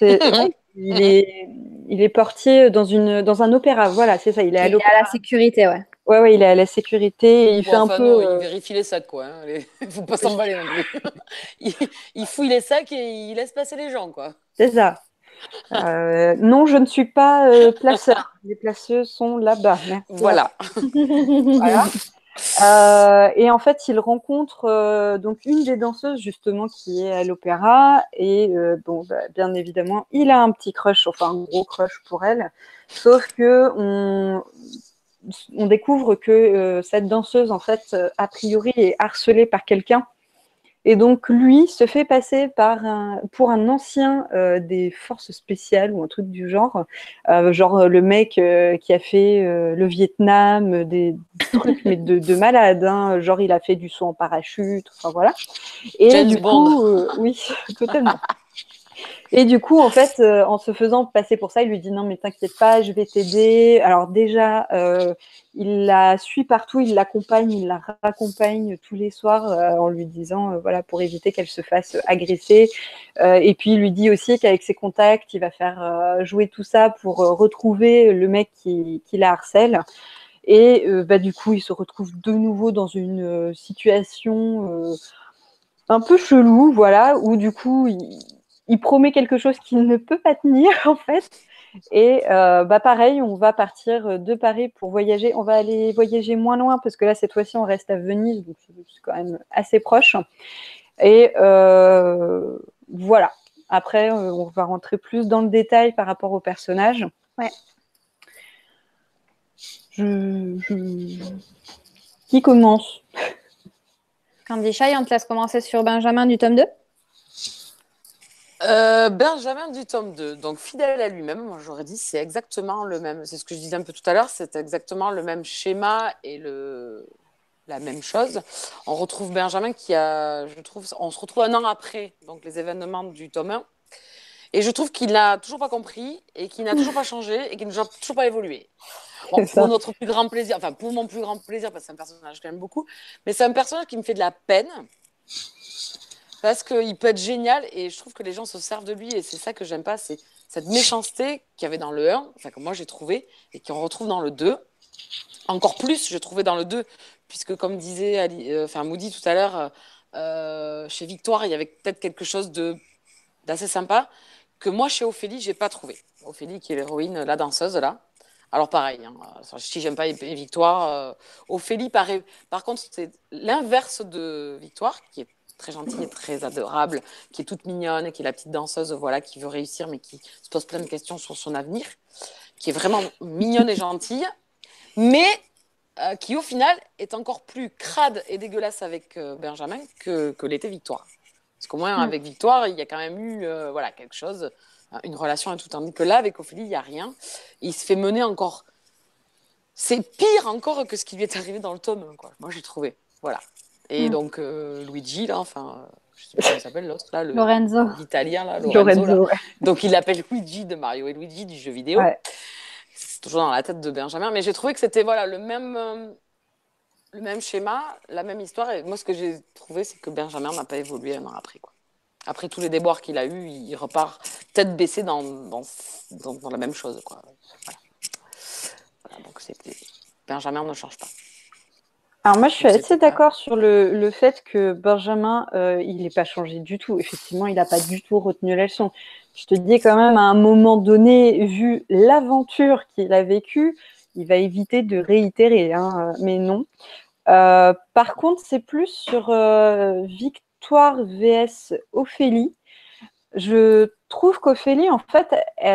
il est portier dans un opéra, voilà, c'est ça. Il est à Il est à l'opéra. la sécurité, ouais. Ouais, il est à la sécurité. Et il fait un peu. Non, il vérifie les sacs, quoi. Hein. Il faut pas s'emballer non plus. il fouille les sacs et il laisse passer les gens, quoi. C'est ça. Non, je ne suis pas placeur. Les placeuses sont là-bas. Merci. Voilà. Voilà. Et en fait, il rencontre donc une des danseuses justement qui est à l'opéra et bien évidemment, il a un petit crush, enfin un gros crush pour elle. Sauf que on découvre que cette danseuse en fait a priori est harcelée par quelqu'un. Et donc, lui se fait passer pour un ancien des forces spéciales ou un truc du genre. Le mec qui a fait le Vietnam, des trucs mais de malade. Hein. Genre, il a fait du saut en parachute, enfin voilà. Et James du Bond. coup, oui, totalement. Et du coup, en fait, en se faisant passer pour ça, il lui dit non, mais t'inquiète pas, je vais t'aider. Alors déjà, il la suit partout, il l'accompagne, il la raccompagne tous les soirs en lui disant, voilà, pour éviter qu'elle se fasse agresser. Et puis il lui dit aussi qu'avec ses contacts, il va faire jouer tout ça pour retrouver le mec qui la harcèle. Et du coup, il se retrouve de nouveau dans une situation un peu chelou, voilà, où du coup, il promet quelque chose qu'il ne peut pas tenir, en fait. Et pareil, on va partir de Paris pour voyager. On va aller voyager moins loin, parce que là, cette fois-ci, on reste à Venise, donc c'est quand même assez proche. Et voilà. Après, on va rentrer plus dans le détail par rapport au personnage. Ouais. Qui commence? Candy Shy, on te laisse commencer sur Benjamin du tome 2. Benjamin du tome 2, donc fidèle à lui-même, moi j'aurais dit c'est exactement le même, c'est ce que je disais un peu tout à l'heure, c'est exactement le même schéma et la même chose. On retrouve Benjamin on se retrouve un an après donc les événements du tome 1, et je trouve qu'il n'a toujours pas compris et qu'il n'a toujours pas changé et qu'il n'a toujours pas évolué. Bon, pour notre plus grand plaisir, enfin pour mon plus grand plaisir, parce que c'est un personnage que j'aime beaucoup, mais c'est un personnage qui me fait de la peine. Parce qu'il peut être génial et je trouve que les gens se servent de lui et c'est ça que j'aime pas, c'est cette méchanceté qu'il y avait dans le 1, enfin que moi j'ai trouvé et qu'on retrouve dans le 2. Encore plus, je trouvais dans le 2, puisque comme disait Moody tout à l'heure, chez Victoire, il y avait peut-être quelque chose d'assez sympa que moi chez Ophélie, j'ai pas trouvé. Ophélie qui est l'héroïne, la danseuse là. Alors pareil, hein, si j'aime pas Victoire, Ophélie par contre c'est l'inverse de Victoire qui est très gentille et très adorable, qui est toute mignonne et qui est la petite danseuse voilà, qui veut réussir mais qui se pose plein de questions sur son avenir, qui est vraiment mignonne et gentille, mais qui au final est encore plus crade et dégueulasse avec Benjamin que l'était Victoire. Parce qu'au moins avec Victoire, il y a quand même eu voilà, quelque chose, une relation et tout, tandis que là avec Ophélie, il n'y a rien. Et il se fait mener encore. C'est pire encore que ce qui lui est arrivé dans le tome 1, quoi. Moi j'ai trouvé. Voilà. Et donc, Luigi, là, je sais pas comment il s'appelle l'autre, là, l'Italien, là, Lorenzo. Là. Ouais. Donc, il l'appelle Luigi de Mario et Luigi du jeu vidéo. Ouais. C'est toujours dans la tête de Benjamin. Mais j'ai trouvé que c'était voilà, le même schéma, la même histoire. Et moi, ce que j'ai trouvé, c'est que Benjamin n'a pas évolué un an après, quoi. Après tous les déboires qu'il a eus, il repart tête baissée dans la même chose, quoi. Voilà. Donc, c'était... Benjamin ne change pas. Alors moi, je suis Donc, assez c'était pas... d'accord sur le fait que Benjamin, il n'est pas changé du tout. Effectivement, il n'a pas du tout retenu la leçon. Je te dis quand même, à un moment donné, vu l'aventure qu'il a vécue, il va éviter de réitérer, hein, mais non. Par contre, c'est plus sur Victoire vs Ophélie. Je trouve qu'Ophélie, en fait,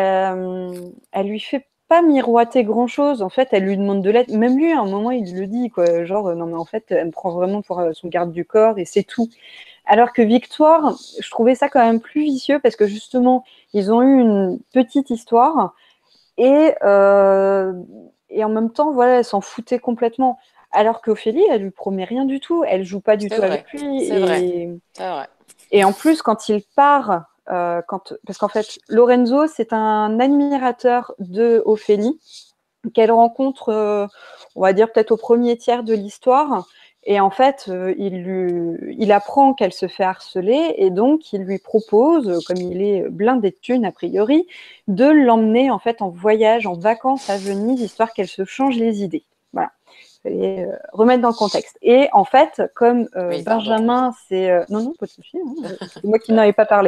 elle lui fait pas miroiter grand-chose. En fait, elle lui demande de l'aide. Même lui, à un moment, il le dit, quoi. Genre, non, mais en fait, elle me prend vraiment pour son garde du corps et c'est tout. Alors que Victoire, je trouvais ça quand même plus vicieux parce que justement, ils ont eu une petite histoire et, et en même temps, voilà, elle s'en foutait complètement. Alors qu'Ophélie, elle lui promet rien du tout. Elle joue pas du C'est tout vrai, avec lui c'est vrai, c'est vrai. et en plus, quand il part, parce qu'en fait, Lorenzo, c'est un admirateur de Ophélie qu'elle rencontre, on va dire peut-être au premier tiers de l'histoire. Et en fait, il apprend qu'elle se fait harceler et donc il lui propose, comme il est blindé de thunes a priori, de l'emmener en fait en voyage, en vacances à Venise, histoire qu'elle se change les idées. Voilà. Il fallait remettre dans le contexte. Et en fait, comme Oui, pardon. Benjamin, c'est... non, non, pas de souci, hein, c'est moi qui n'en avais pas parlé.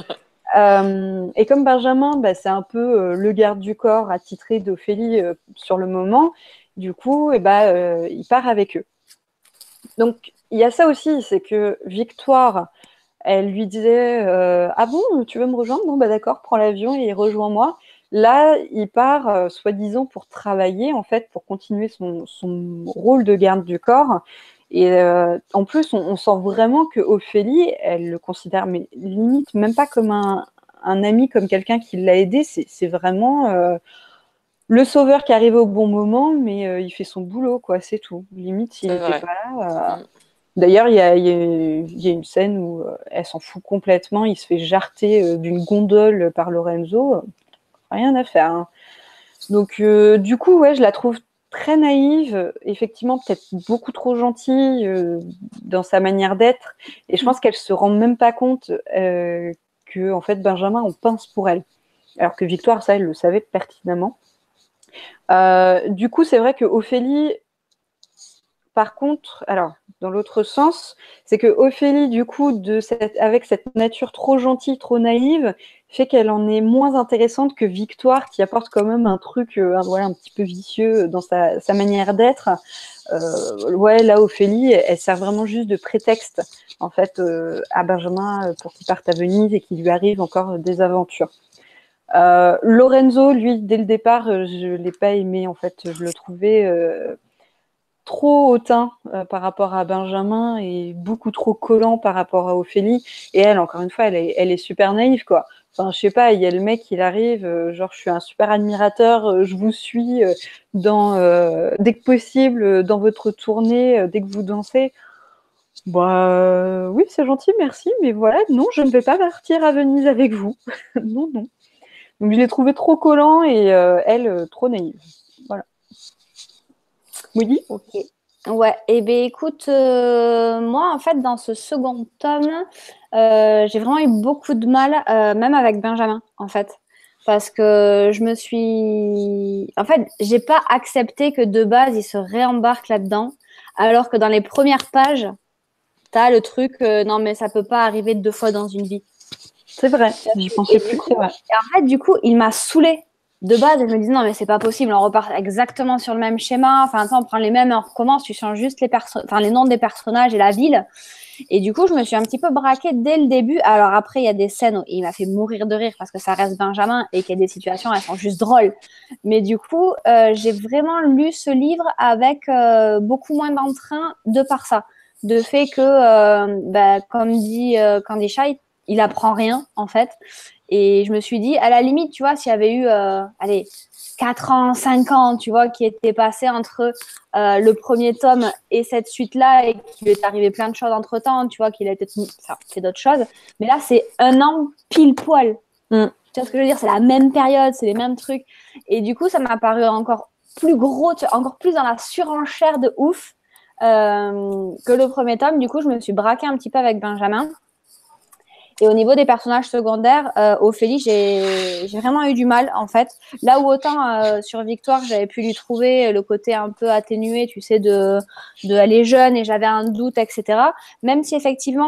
Et comme Benjamin, bah, c'est un peu le garde du corps attitré d'Ophélie sur le moment, du coup, il part avec eux. Donc, il y a ça aussi, c'est que Victoire, elle lui disait ah bon, tu veux me rejoindre? Bon, bah d'accord, prends l'avion et rejoins-moi. Là, il part, soi-disant, pour travailler, en fait, pour continuer son rôle de garde du corps. Et en plus, on sent vraiment que Ophélie, elle le considère, mais limite, même pas comme un ami, comme quelqu'un qui l'a aidé. C'est vraiment le sauveur qui arrive au bon moment, mais il fait son boulot, quoi, c'est tout. Limite, s'il C'est n'était vrai. pas là. Mm. D'ailleurs, il y a une scène où elle s'en fout complètement. Il se fait jarter d'une gondole par Lorenzo. Rien à faire, hein. Donc, du coup, ouais, je la trouve très naïve. Effectivement, peut-être beaucoup trop gentille dans sa manière d'être. Et je pense qu'elle se rend même pas compte que, en fait, Benjamin, on pince pour elle. Alors que Victoire, ça, elle le savait pertinemment. Du coup, c'est vrai que Ophélie, par contre, alors, dans l'autre sens, c'est que Ophélie, du coup, avec cette nature trop gentille, trop naïve, fait qu'elle en est moins intéressante que Victoire, qui apporte quand même un truc voilà, un petit peu vicieux dans sa manière d'être. Ouais, là, Ophélie, elle sert vraiment juste de prétexte, en fait, à Benjamin pour qu'il parte à Venise et qu'il lui arrive encore des aventures. Lorenzo, lui, dès le départ, je ne l'ai pas aimé, en fait. Je le trouvais trop hautain par rapport à Benjamin et beaucoup trop collant par rapport à Ophélie. Et elle, encore une fois, elle est super naïve, quoi. Enfin, je sais pas, il y a le mec, il arrive, genre, je suis un super admirateur, je vous suis dès que possible dans votre tournée, dès que vous dansez. Bah, oui, c'est gentil, merci, mais voilà, non, je ne vais pas partir à Venise avec vous. Non, non. Donc, je l'ai trouvé trop collant et elle, trop naïve. Voilà. Oui. Ok. Ouais, et ben écoute, moi en fait dans ce second tome, j'ai vraiment eu beaucoup de mal, même avec Benjamin en fait, parce que en fait, j'ai pas accepté que de base il se réembarque là-dedans, alors que dans les premières pages, t'as le truc, non mais ça peut pas arriver deux fois dans une vie. C'est vrai, j'y pensais plus, c'est vrai. Et en fait, du coup, il m'a saoulée. De base, je me disais, non, mais c'est pas possible, on repart exactement sur le même schéma. Enfin, on prend les mêmes et on recommence, tu changes juste les noms des personnages et la ville. Et du coup, je me suis un petit peu braquée dès le début. Alors après, il y a des scènes où il m'a fait mourir de rire parce que ça reste Benjamin et qu'il y a des situations, elles sont juste drôles. Mais du coup, j'ai vraiment lu ce livre avec beaucoup moins d'entrain de par ça. De fait que, comme dit Candy Shy, il apprend rien, en fait. Et je me suis dit, à la limite, tu vois, s'il y avait eu, 4 ans, 5 ans, tu vois, qui étaient passés entre le premier tome et cette suite-là, et qu'il lui est arrivé plein de choses entre-temps, tu vois, qu'il a peut-être fait d'autres choses. Mais là, c'est un an pile poil. Tu vois ce que je veux dire? C'est la même période, c'est les mêmes trucs. Et du coup, ça m'a paru encore plus gros, encore plus dans la surenchère de ouf que le premier tome. Du coup, je me suis braquée un petit peu avec Benjamin. Et au niveau des personnages secondaires, Ophélie, j'ai vraiment eu du mal, en fait. Là où autant sur Victoire, j'avais pu lui trouver le côté un peu atténué, tu sais, de elle est jeune et j'avais un doute, etc. Même si effectivement,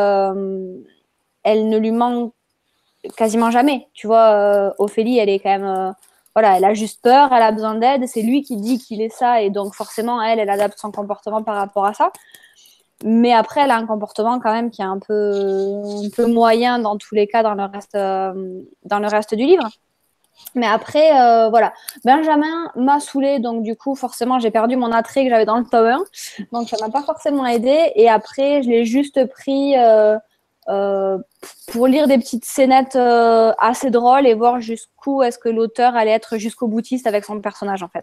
elle ne lui manque quasiment jamais. Tu vois, Ophélie, elle est quand même... voilà, elle a juste peur, elle a besoin d'aide. C'est lui qui dit qu'il est ça et donc forcément, elle adapte son comportement par rapport à ça. Mais après, elle a un comportement quand même qui est un peu moyen dans tous les cas dans le reste du livre. Mais après, voilà. Benjamin m'a saoulée, donc du coup, forcément, j'ai perdu mon attrait que j'avais dans le tome 1. Donc, ça m'a pas forcément aidé. Et après, je l'ai juste pris euh, pour lire des petites scénettes assez drôles et voir jusqu'où est-ce que l'auteur allait être jusqu'au boutiste avec son personnage, en fait.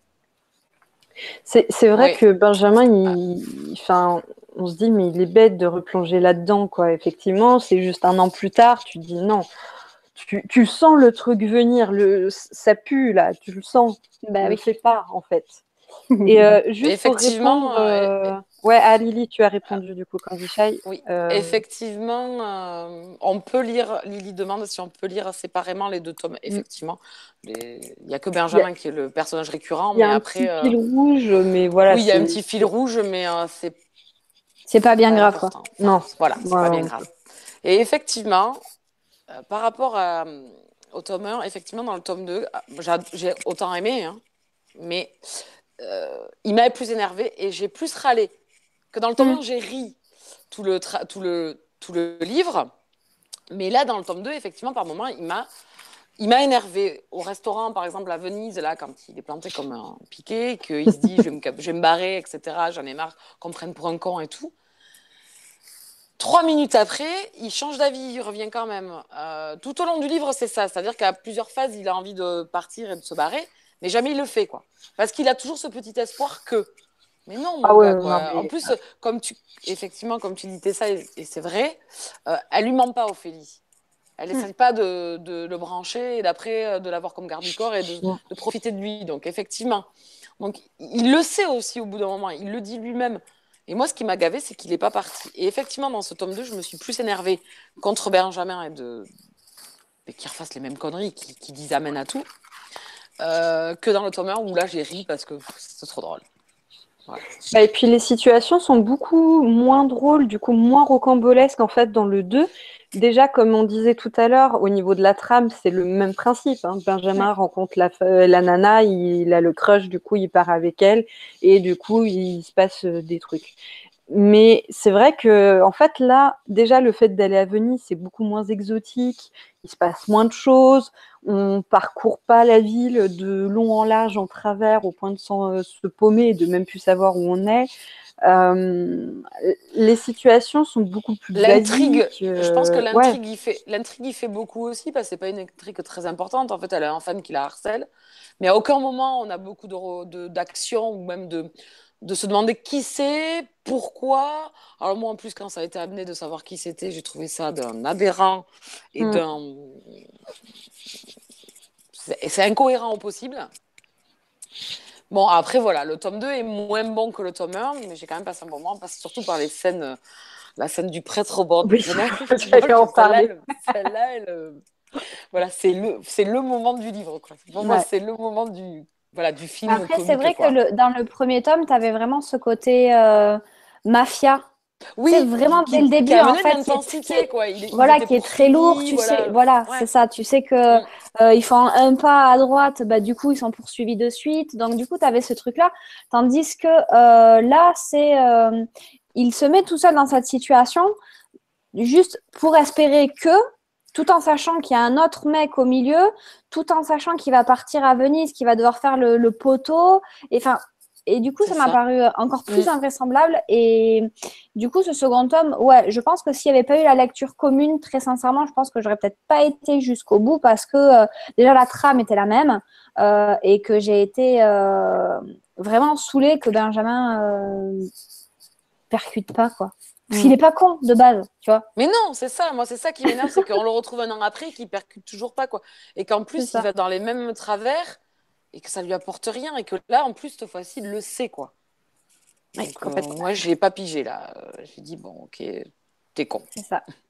C'est vrai Oui. que Benjamin, enfin, on se dit, mais il est bête de replonger là-dedans, quoi. Effectivement, c'est juste un an plus tard, tu dis non. Tu sens le truc venir, ça pue, là, tu le sens. Bah Ne le oui. fais pas, en fait. Et juste pour Effectivement, répondre, ouais, à Lily, tu as répondu du coup, Candy Shy. oui, effectivement, on peut lire, Lily demande si on peut lire séparément les deux tomes. Effectivement, il n'y a que Il y a, Benjamin qui est le personnage récurrent, il y a mais un après, petit fil rouge, mais voilà, oui, il y a un petit fil rouge, mais C'est pas bien pas grave, quoi. important. Enfin, non. voilà, c'est pas bien Ouais, grave. Et effectivement, par rapport au tome 1, effectivement, dans le tome 2, j'ai autant aimé, hein, mais il m'avait plus énervé et j'ai plus râlé que dans le tome 1, j'ai ri tout le livre. Mais là, dans le tome 2, effectivement, par moment, il m'a énervé. Au restaurant, par exemple, à Venise, là, quand il est planté comme un piqué, qu'il se dit, je vais me barrer, etc., j'en ai marre qu'on me prenne pour un con et tout. 3 minutes après, il change d'avis, il revient quand même. Tout au long du livre, c'est ça. C'est-à-dire qu'à plusieurs phases, il a envie de partir et de se barrer, mais jamais il le fait, quoi. Parce qu'il a toujours ce petit espoir que. Mais non, ah mon ouais, gars, non, quoi. En mais plus, effectivement, comme tu dis ça, et c'est vrai, elle lui ment pas, Ophélie. Elle n'essaie pas de le brancher et d'après de l'avoir comme garde du corps et de profiter de lui. Donc, effectivement. Donc, il le sait aussi au bout d'un moment. Il le dit lui-même. Et moi, ce qui m'a gavé, c'est qu'il n'est pas parti. Et effectivement, dans ce tome 2, je me suis plus énervée contre Benjamin et qu'ils refassent les mêmes conneries, qui disent amen à tout, que dans le tome 1 où là, j'ai ri parce que c'est trop drôle. Voilà. Bah, et puis les situations sont beaucoup moins drôles, du coup moins rocambolesques en fait dans le 2. Déjà, comme on disait tout à l'heure, au niveau de la trame, c'est le même principe, hein. Benjamin rencontre la nana, il a le crush, du coup il part avec elle et du coup il se passe des trucs. Mais c'est vrai que en fait là, déjà le fait d'aller à Venise, c'est beaucoup moins exotique, il se passe moins de choses, on parcourt pas la ville de long en large, en travers, au point de se paumer et de même plus savoir où on est. Euh, les situations sont beaucoup plus L'intrigue, basiques. je pense que Ouais. l'intrigue, il fait beaucoup aussi, parce que c'est pas une intrigue très importante. En fait, elle a un fan qui la harcèle. Mais à aucun moment, on a beaucoup d'action ou même de se demander qui c'est, pourquoi. Alors moi, en plus, quand ça a été amené de savoir qui c'était, j'ai trouvé ça d'un aberrant et Mm. C'est incohérent au possible. Bon, après, voilà, le tome 2 est moins bon que le tome 1, mais j'ai quand même passé un bon moment, surtout par les scènes, la scène du prêtre au bord du Oui, canal. j'allais en parler. Voilà, c'est le moment du livre, quoi. Pour moi, Ouais. c'est le moment du film Après, c'est comique, vrai quoi. que dans le premier tome, tu avais vraiment ce côté mafia. C'est Oui, vraiment dès le qui début, a en amené de fait, l'intensité, quoi. Ils voilà, étaient qui est très lourd. poursuivis, Tu sais, voilà. voilà, c'est Ouais. ça. Tu sais que Mm. ils font un pas à droite, bah, du coup, ils sont poursuivis de suite. Donc, du coup, tu avais ce truc-là. Tandis que là, il se met tout seul dans cette situation juste pour espérer que, tout en sachant qu'il y a un autre mec au milieu, tout en sachant qu'il va partir à Venise, qu'il va devoir faire le poteau. Et du coup, C'est ça m'a ça. paru encore plus Mm. invraisemblable. Et du coup, ce second tome, ouais, je pense que s'il n'y avait pas eu la lecture commune, très sincèrement, je pense que j'aurais peut-être pas été jusqu'au bout parce que déjà la trame était la même et que j'ai été vraiment saoulée que Benjamin percute pas, quoi. Parce qu'il Mm. est pas con de base, tu vois. Mais non, c'est ça. Moi, c'est ça qui m'énerve, c'est qu'on le retrouve un an après et qu'il percute toujours pas, quoi. Et qu'en C'est plus, il ça. va dans les mêmes travers et que ça lui apporte rien et que là, en plus, cette fois-ci, il le sait, quoi. Oui, Donc, complètement. moi, je l'ai pas pigé, là. J'ai dit, bon, ok, t'es con. C'est ça.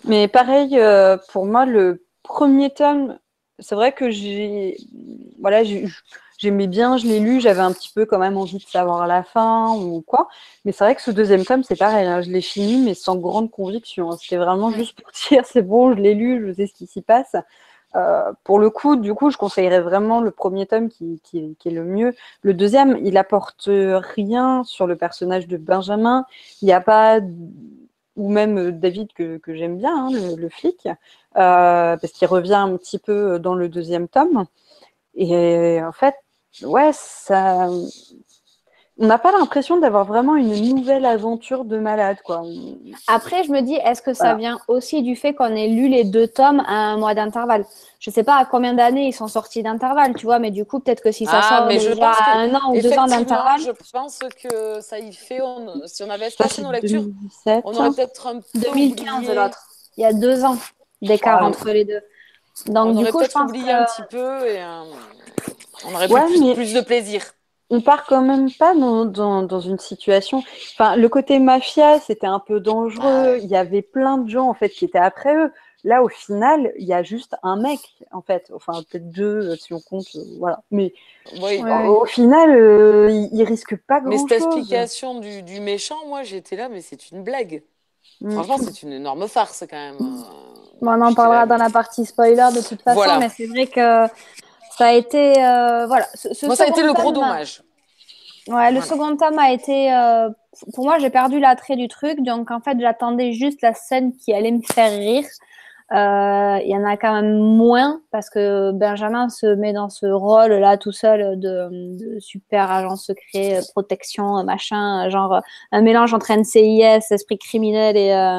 Mais pareil, pour moi, le premier tome, c'est vrai que voilà, j'aimais bien, je l'ai lu, j'avais un petit peu quand même envie de savoir la fin ou quoi. Mais c'est vrai que ce deuxième tome, c'est pareil, hein, je l'ai fini, mais sans grande conviction, hein. C'était vraiment juste pour dire, c'est bon, je l'ai lu, je sais ce qui s'y passe. Pour le coup, du coup, je conseillerais vraiment le premier tome qui est le mieux. Le deuxième, il apporte rien sur le personnage de Benjamin. Il n'y a pas, ou même David que j'aime bien, hein, le flic, parce qu'il revient un petit peu dans le deuxième tome. Et en fait, ouais, ça, on n'a pas l'impression d'avoir vraiment une nouvelle aventure de malade, quoi. Après, je me dis, est-ce que ça Voilà. vient aussi du fait qu'on ait lu les 2 tomes à un mois d'intervalle? Je sais pas à combien d'années ils sont sortis d'intervalle, tu vois, mais du coup, peut-être que si ça Ah, sort mais je déjà pense que, à 1 an ou 2 ans effectivement, d'intervalle, je pense que ça y fait. Si on avait Ça, espacé c'est nos lectures, 2017. on aurait peut-être un peu 2015 oublié. l'autre. Il y a 2 ans d'écart Ouais, entre les deux. On Donc, du aurait coup, je peut-être pense oublié un que petit peu et on aurait ouais, mais plus de plaisir. on part quand même pas dans une situation. Enfin, le côté mafia, c'était un peu Ah dangereux. ouais. Il y avait plein de gens en fait qui étaient après eux. Là, au final, il y a juste un mec en fait. Enfin, peut-être deux si on compte. Voilà. Mais Oui. oui, oui. au final, il risque pas Mais cette grand-chose. explication du méchant, moi, j'étais là, mais c'est une blague. Mm. Franchement, c'est une énorme farce quand même. Bon, on en J'étais là, parlera dans mais la partie spoiler de toute façon, voilà. mais c'est vrai que ça a été, voilà, ce Moi, ça a été second le gros tome. dommage. Ouais, le Voilà. second tome a été, pour moi, j'ai perdu l'attrait du truc, donc en fait, j'attendais juste la scène qui allait me faire rire. Il y en a quand même moins parce que Benjamin se met dans ce rôle-là tout seul de super agent secret, protection, machin, genre un mélange entre NCIS, esprit criminel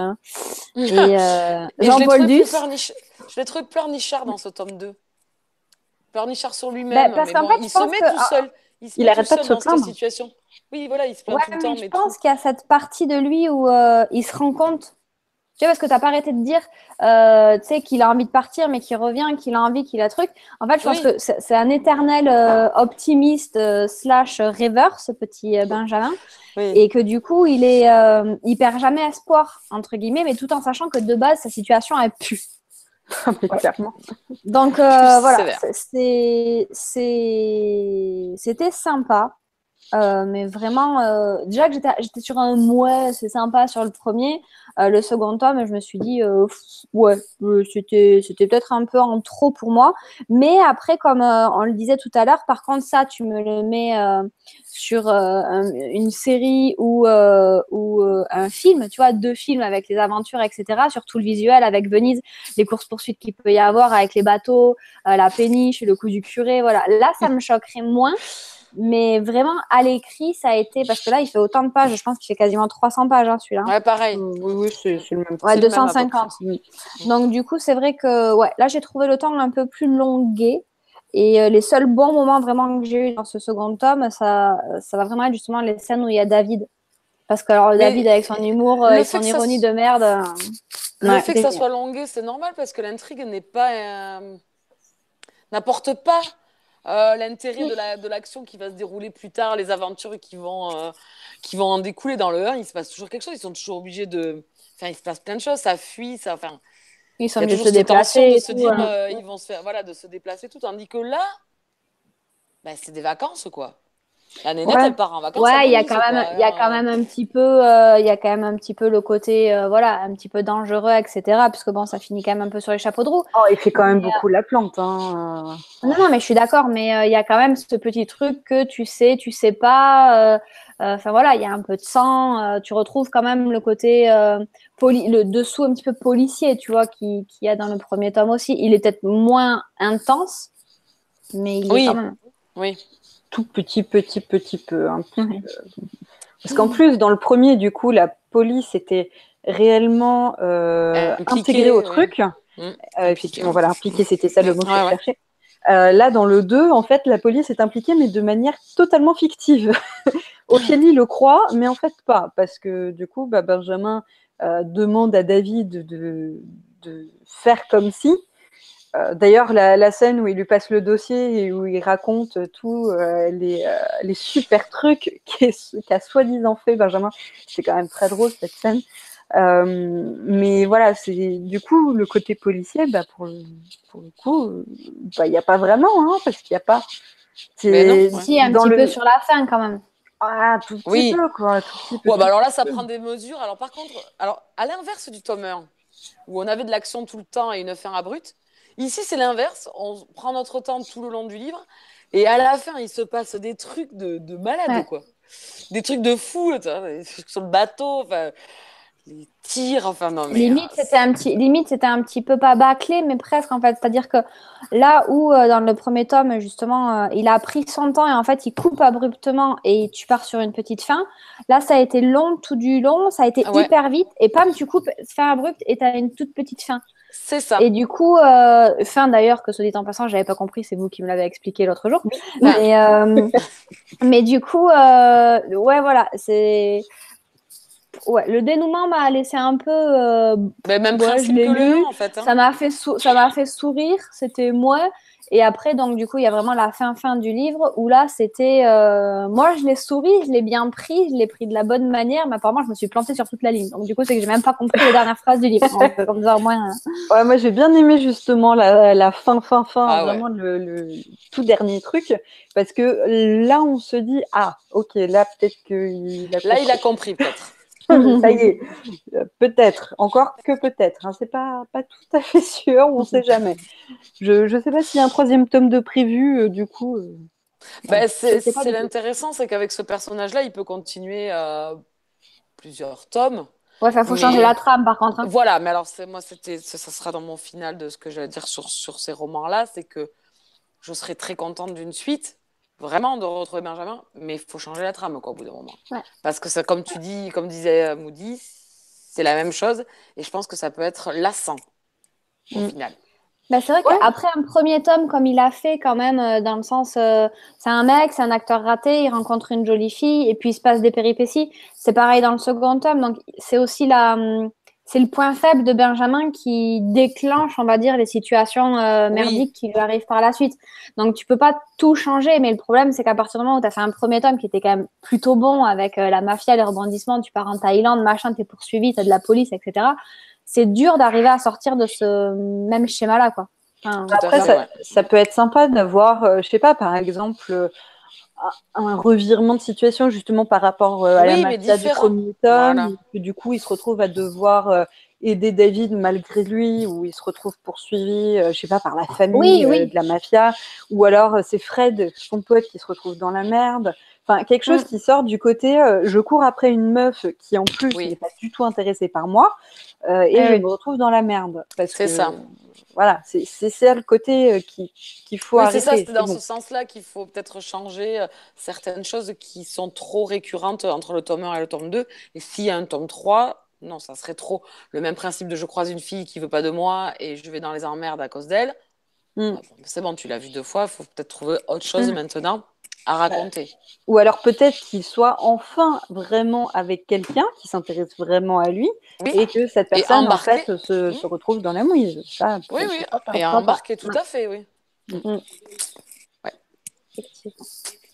et Et je l'ai Jean-Paul trouvé plus Duss. je l'ai trouvé pleurnichard dans ce tome 2. Pleurnichard sur Ben, lui-même, parce mais qu'en bon, fait, il je se pense met que tout seul. Il se Il met tout arrête pas de seul se dans cette plaindre. situation. Oui, voilà, il se ouais, plaint tout le temps, mais je mais pense tout. qu'il y a cette partie de lui où il se rend compte. Tu vois, parce que t'as pas arrêté de dire, tu sais, qu'il a envie de partir, mais qu'il revient, qu'il a envie, qu'il a truc. En fait, je pense Oui, que c'est un éternel optimiste slash rêveur, ce petit Benjamin, oui. et que du coup, il perd jamais espoir entre guillemets, mais tout en sachant que de base, sa situation a pu. Mais Voilà. clairement. Donc Plus voilà, sévère. c'était sympa. Mais vraiment, déjà que j'étais sur un ouais, c'est sympa sur le premier. Le second tome, je me suis dit, ouais, c'était peut-être un peu en trop pour moi. Mais après, comme on le disait tout à l'heure, par contre, ça, tu me le mets sur une série ou un film, tu vois, 2 films avec les aventures, etc. Surtout le visuel avec Venise, les courses-poursuites qu'il peut y avoir avec les bateaux, la péniche, le coup du curé, voilà. Là, ça me choquerait moins. Mais vraiment, à l'écrit, ça a été. Parce que là, il fait autant de pages. Je pense qu'il fait quasiment 300 pages, hein, celui-là. Ouais, pareil. Oui, oui, c'est le même. Ouais, C'est le même à peu près. 250. Donc, du coup, c'est vrai que ouais, là, j'ai trouvé le temps un peu plus longuet. Et les seuls bons moments vraiment que j'ai eu dans ce second tome, ça va vraiment être justement les scènes où il y a David. Parce que alors, David, Mais avec son humour le et fait son que ça, ironie de merde, le Ouais. fait que c'est ça génial. soit longué, c'est normal parce que l'intrigue n'est pas n'apporte pas l'intérêt de l'action qui va se dérouler plus tard, les aventures qui vont en découler dans le 1. Il se passe toujours quelque chose. Ils sont toujours obligés de. Enfin, il se passe plein de choses. Ça fuit, ça. Enfin, Ils il sont y a obligés de toujours se cette tension déplacer de et se tout. dire ils vont se faire, voilà, de se déplacer tout. Tandis que là, ben, c'est des vacances, quoi. La nénette, Ouais. elle part en vacances à Ouais, Venise, quoi. il y a quand même un petit peu, il y a quand même un petit peu le côté, voilà, un petit peu dangereux, etc. Parce que bon, ça finit quand même un peu sur les chapeaux de roue. Oh, il fait quand même Mais, beaucoup la plante, hein. non, Ouais. non, mais je suis d'accord, mais il y a quand même ce petit truc que tu sais pas. Enfin voilà, il y a un peu de sang. Tu retrouves quand même le côté le dessous un petit peu policier, tu vois, qui y a dans le premier tome aussi. Il est peut-être moins intense, mais il y est quand Oui, même. oui. Tout petit peu, hein. Parce qu'en plus, dans le premier, du coup, la police était réellement intégrée au Impliqué, oui. truc. Impliqué, Effectivement, ouais. voilà, impliquée, c'était ça le mot que je Ouais, ouais. cherchais. Là, dans le 2, en fait, la police est impliquée, mais de manière totalement fictive. Ophélie le croit, mais en fait pas, parce que du coup, bah, Benjamin demande à David de faire comme si. D'ailleurs, la scène où il lui passe le dossier et où il raconte tous les super trucs qu'a soi-disant fait Benjamin, c'est quand même très drôle cette scène. Mais voilà, c'est du coup le côté policier, pour le coup, il n'y a pas vraiment, hein, parce qu'il n'y a pas. Mais non, C'est ouais. Si, un dans petit le peu sur la fin quand même. tout petit Oui. peu, quoi, tout petit peu. Ouais, bah tout alors là, petit ça peu. prend des mesures. Alors par contre, alors à l'inverse du tome 1, où on avait de l'action tout le temps et une fin abrupte, ici c'est l'inverse. On prend notre temps tout le long du livre et à la fin, il se passe des trucs de malade, Ouais. quoi. Des trucs de fou, tu vois, des trucs sur le bateau, enfin, les tirs, enfin non mais. Limite, c'était un petit peu pas bâclé, mais presque en fait. C'est-à-dire que là où dans le premier tome, justement, il a pris son temps et en fait, il coupe abruptement et tu pars sur une petite fin. Là, ça a été long tout du long, ça a été Ouais, hyper vite et pam, tu coupes fin abrupte et tu as une toute petite fin. c'est ça. Et du coup, fin d'ailleurs, que soit dit en passant, j'avais pas compris, c'est vous qui me l'avez expliqué l'autre jour. Enfin, Mais du coup, ouais, voilà, c'est. Ouais, le dénouement m'a laissé un peu. mais même Ouais, je principe l'ai que le 1 lu. en fait. Hein. Ça m'a fait sourire. C'était moi. Et après, donc, du coup, il y a vraiment la fin du livre où là, c'était. Moi, je l'ai souri, je l'ai bien pris, je l'ai pris de la bonne manière, mais apparemment, je me suis plantée sur toute la ligne. Donc, du coup, c'est que j'ai même pas compris les dernières phrases du livre. Donc, comme ça, au moins. Ouais, moi j'ai bien aimé justement la fin, Ah ouais. vraiment le tout dernier truc, parce que là on se dit, ah, ok, là peut-être qu'il a Là, il a compris. compris peut-être. Ça y est, peut-être, encore que peut-être, hein, c'est pas tout à fait sûr, on sait jamais. Je sais pas s'il y a un troisième tome de prévu, du coup, Ben, je sais pas c'est du tout. l'intéressant, c'est qu'avec ce personnage-là, il peut continuer plusieurs tomes. Ouais, ça faut changer Mais la trame, par contre. Hein. voilà, mais alors moi, ça sera dans mon final de ce que je vais dire sur ces romans-là, c'est que je serais très contente d'une suite, vraiment de retrouver Benjamin, mais il faut changer la trame quoi, au bout d'un moment. Ouais. Parce que ça, comme tu dis, comme disait Moody, c'est la même chose, et je pense que ça peut être lassant au Mm. final. Bah, c'est vrai Ouais. qu'après un premier tome, comme il a fait quand même, dans le sens, c'est un mec, c'est un acteur raté, il rencontre une jolie fille, et puis il se passe des péripéties. C'est pareil dans le second tome, donc c'est aussi c'est le point faible de Benjamin qui déclenche, on va dire, les situations Oui, merdiques qui lui arrivent par la suite. Donc tu peux pas tout changer, mais le problème, c'est qu'à partir du moment où tu as fait un premier tome qui était quand même plutôt bon avec la mafia, les rebondissements, tu pars en Thaïlande, machin, t'es poursuivi, t'as de la police, etc. C'est dur d'arriver à sortir de ce même schéma-là, quoi. Enfin, tout à Après, fait, ouais. ça peut être sympa d'avoir, je sais pas, par exemple, un revirement de situation justement par rapport à la Oui, mais mafia du différent. premier tome, Voilà. et que du coup il se retrouve à devoir aider David malgré lui, ou il se retrouve poursuivi, je sais pas, par la famille oui, oui. de la mafia, ou alors c'est Fred, son pote, qui se retrouve dans la merde. Enfin, quelque chose Mm. qui sort du côté je cours après une meuf qui en plus Oui, n'est pas du tout intéressée par moi, et Eh je oui. me retrouve dans la merde. Parce c'est que ça. voilà, c'est ça le côté qu'il faut Oui, c'est ça, arrêter. c'est C'est dans bon. ce sens-là qu'il faut peut-être changer certaines choses qui sont trop récurrentes entre le tome 1 et le tome 2. Et s'il y a un tome 3, non, ça serait trop. Le même principe de je croise une fille qui veut pas de moi et je vais dans les emmerdes à cause d'elle. Mm. Ah bon, c'est bon, tu l'as vu 2 fois, il faut peut-être trouver autre chose Mm. maintenant à raconter. Ou alors peut-être qu'il soit enfin vraiment avec quelqu'un qui s'intéresse vraiment à lui, Oui, et que cette et personne, en embarquer. fait, Hmm. se retrouve dans la mouise. Ça, Oui, oui, pourquoi pas. et à Pourquoi pas? embarquer, tout Ouais, à fait, oui. Hmm. Mm. Ouais. effectivement.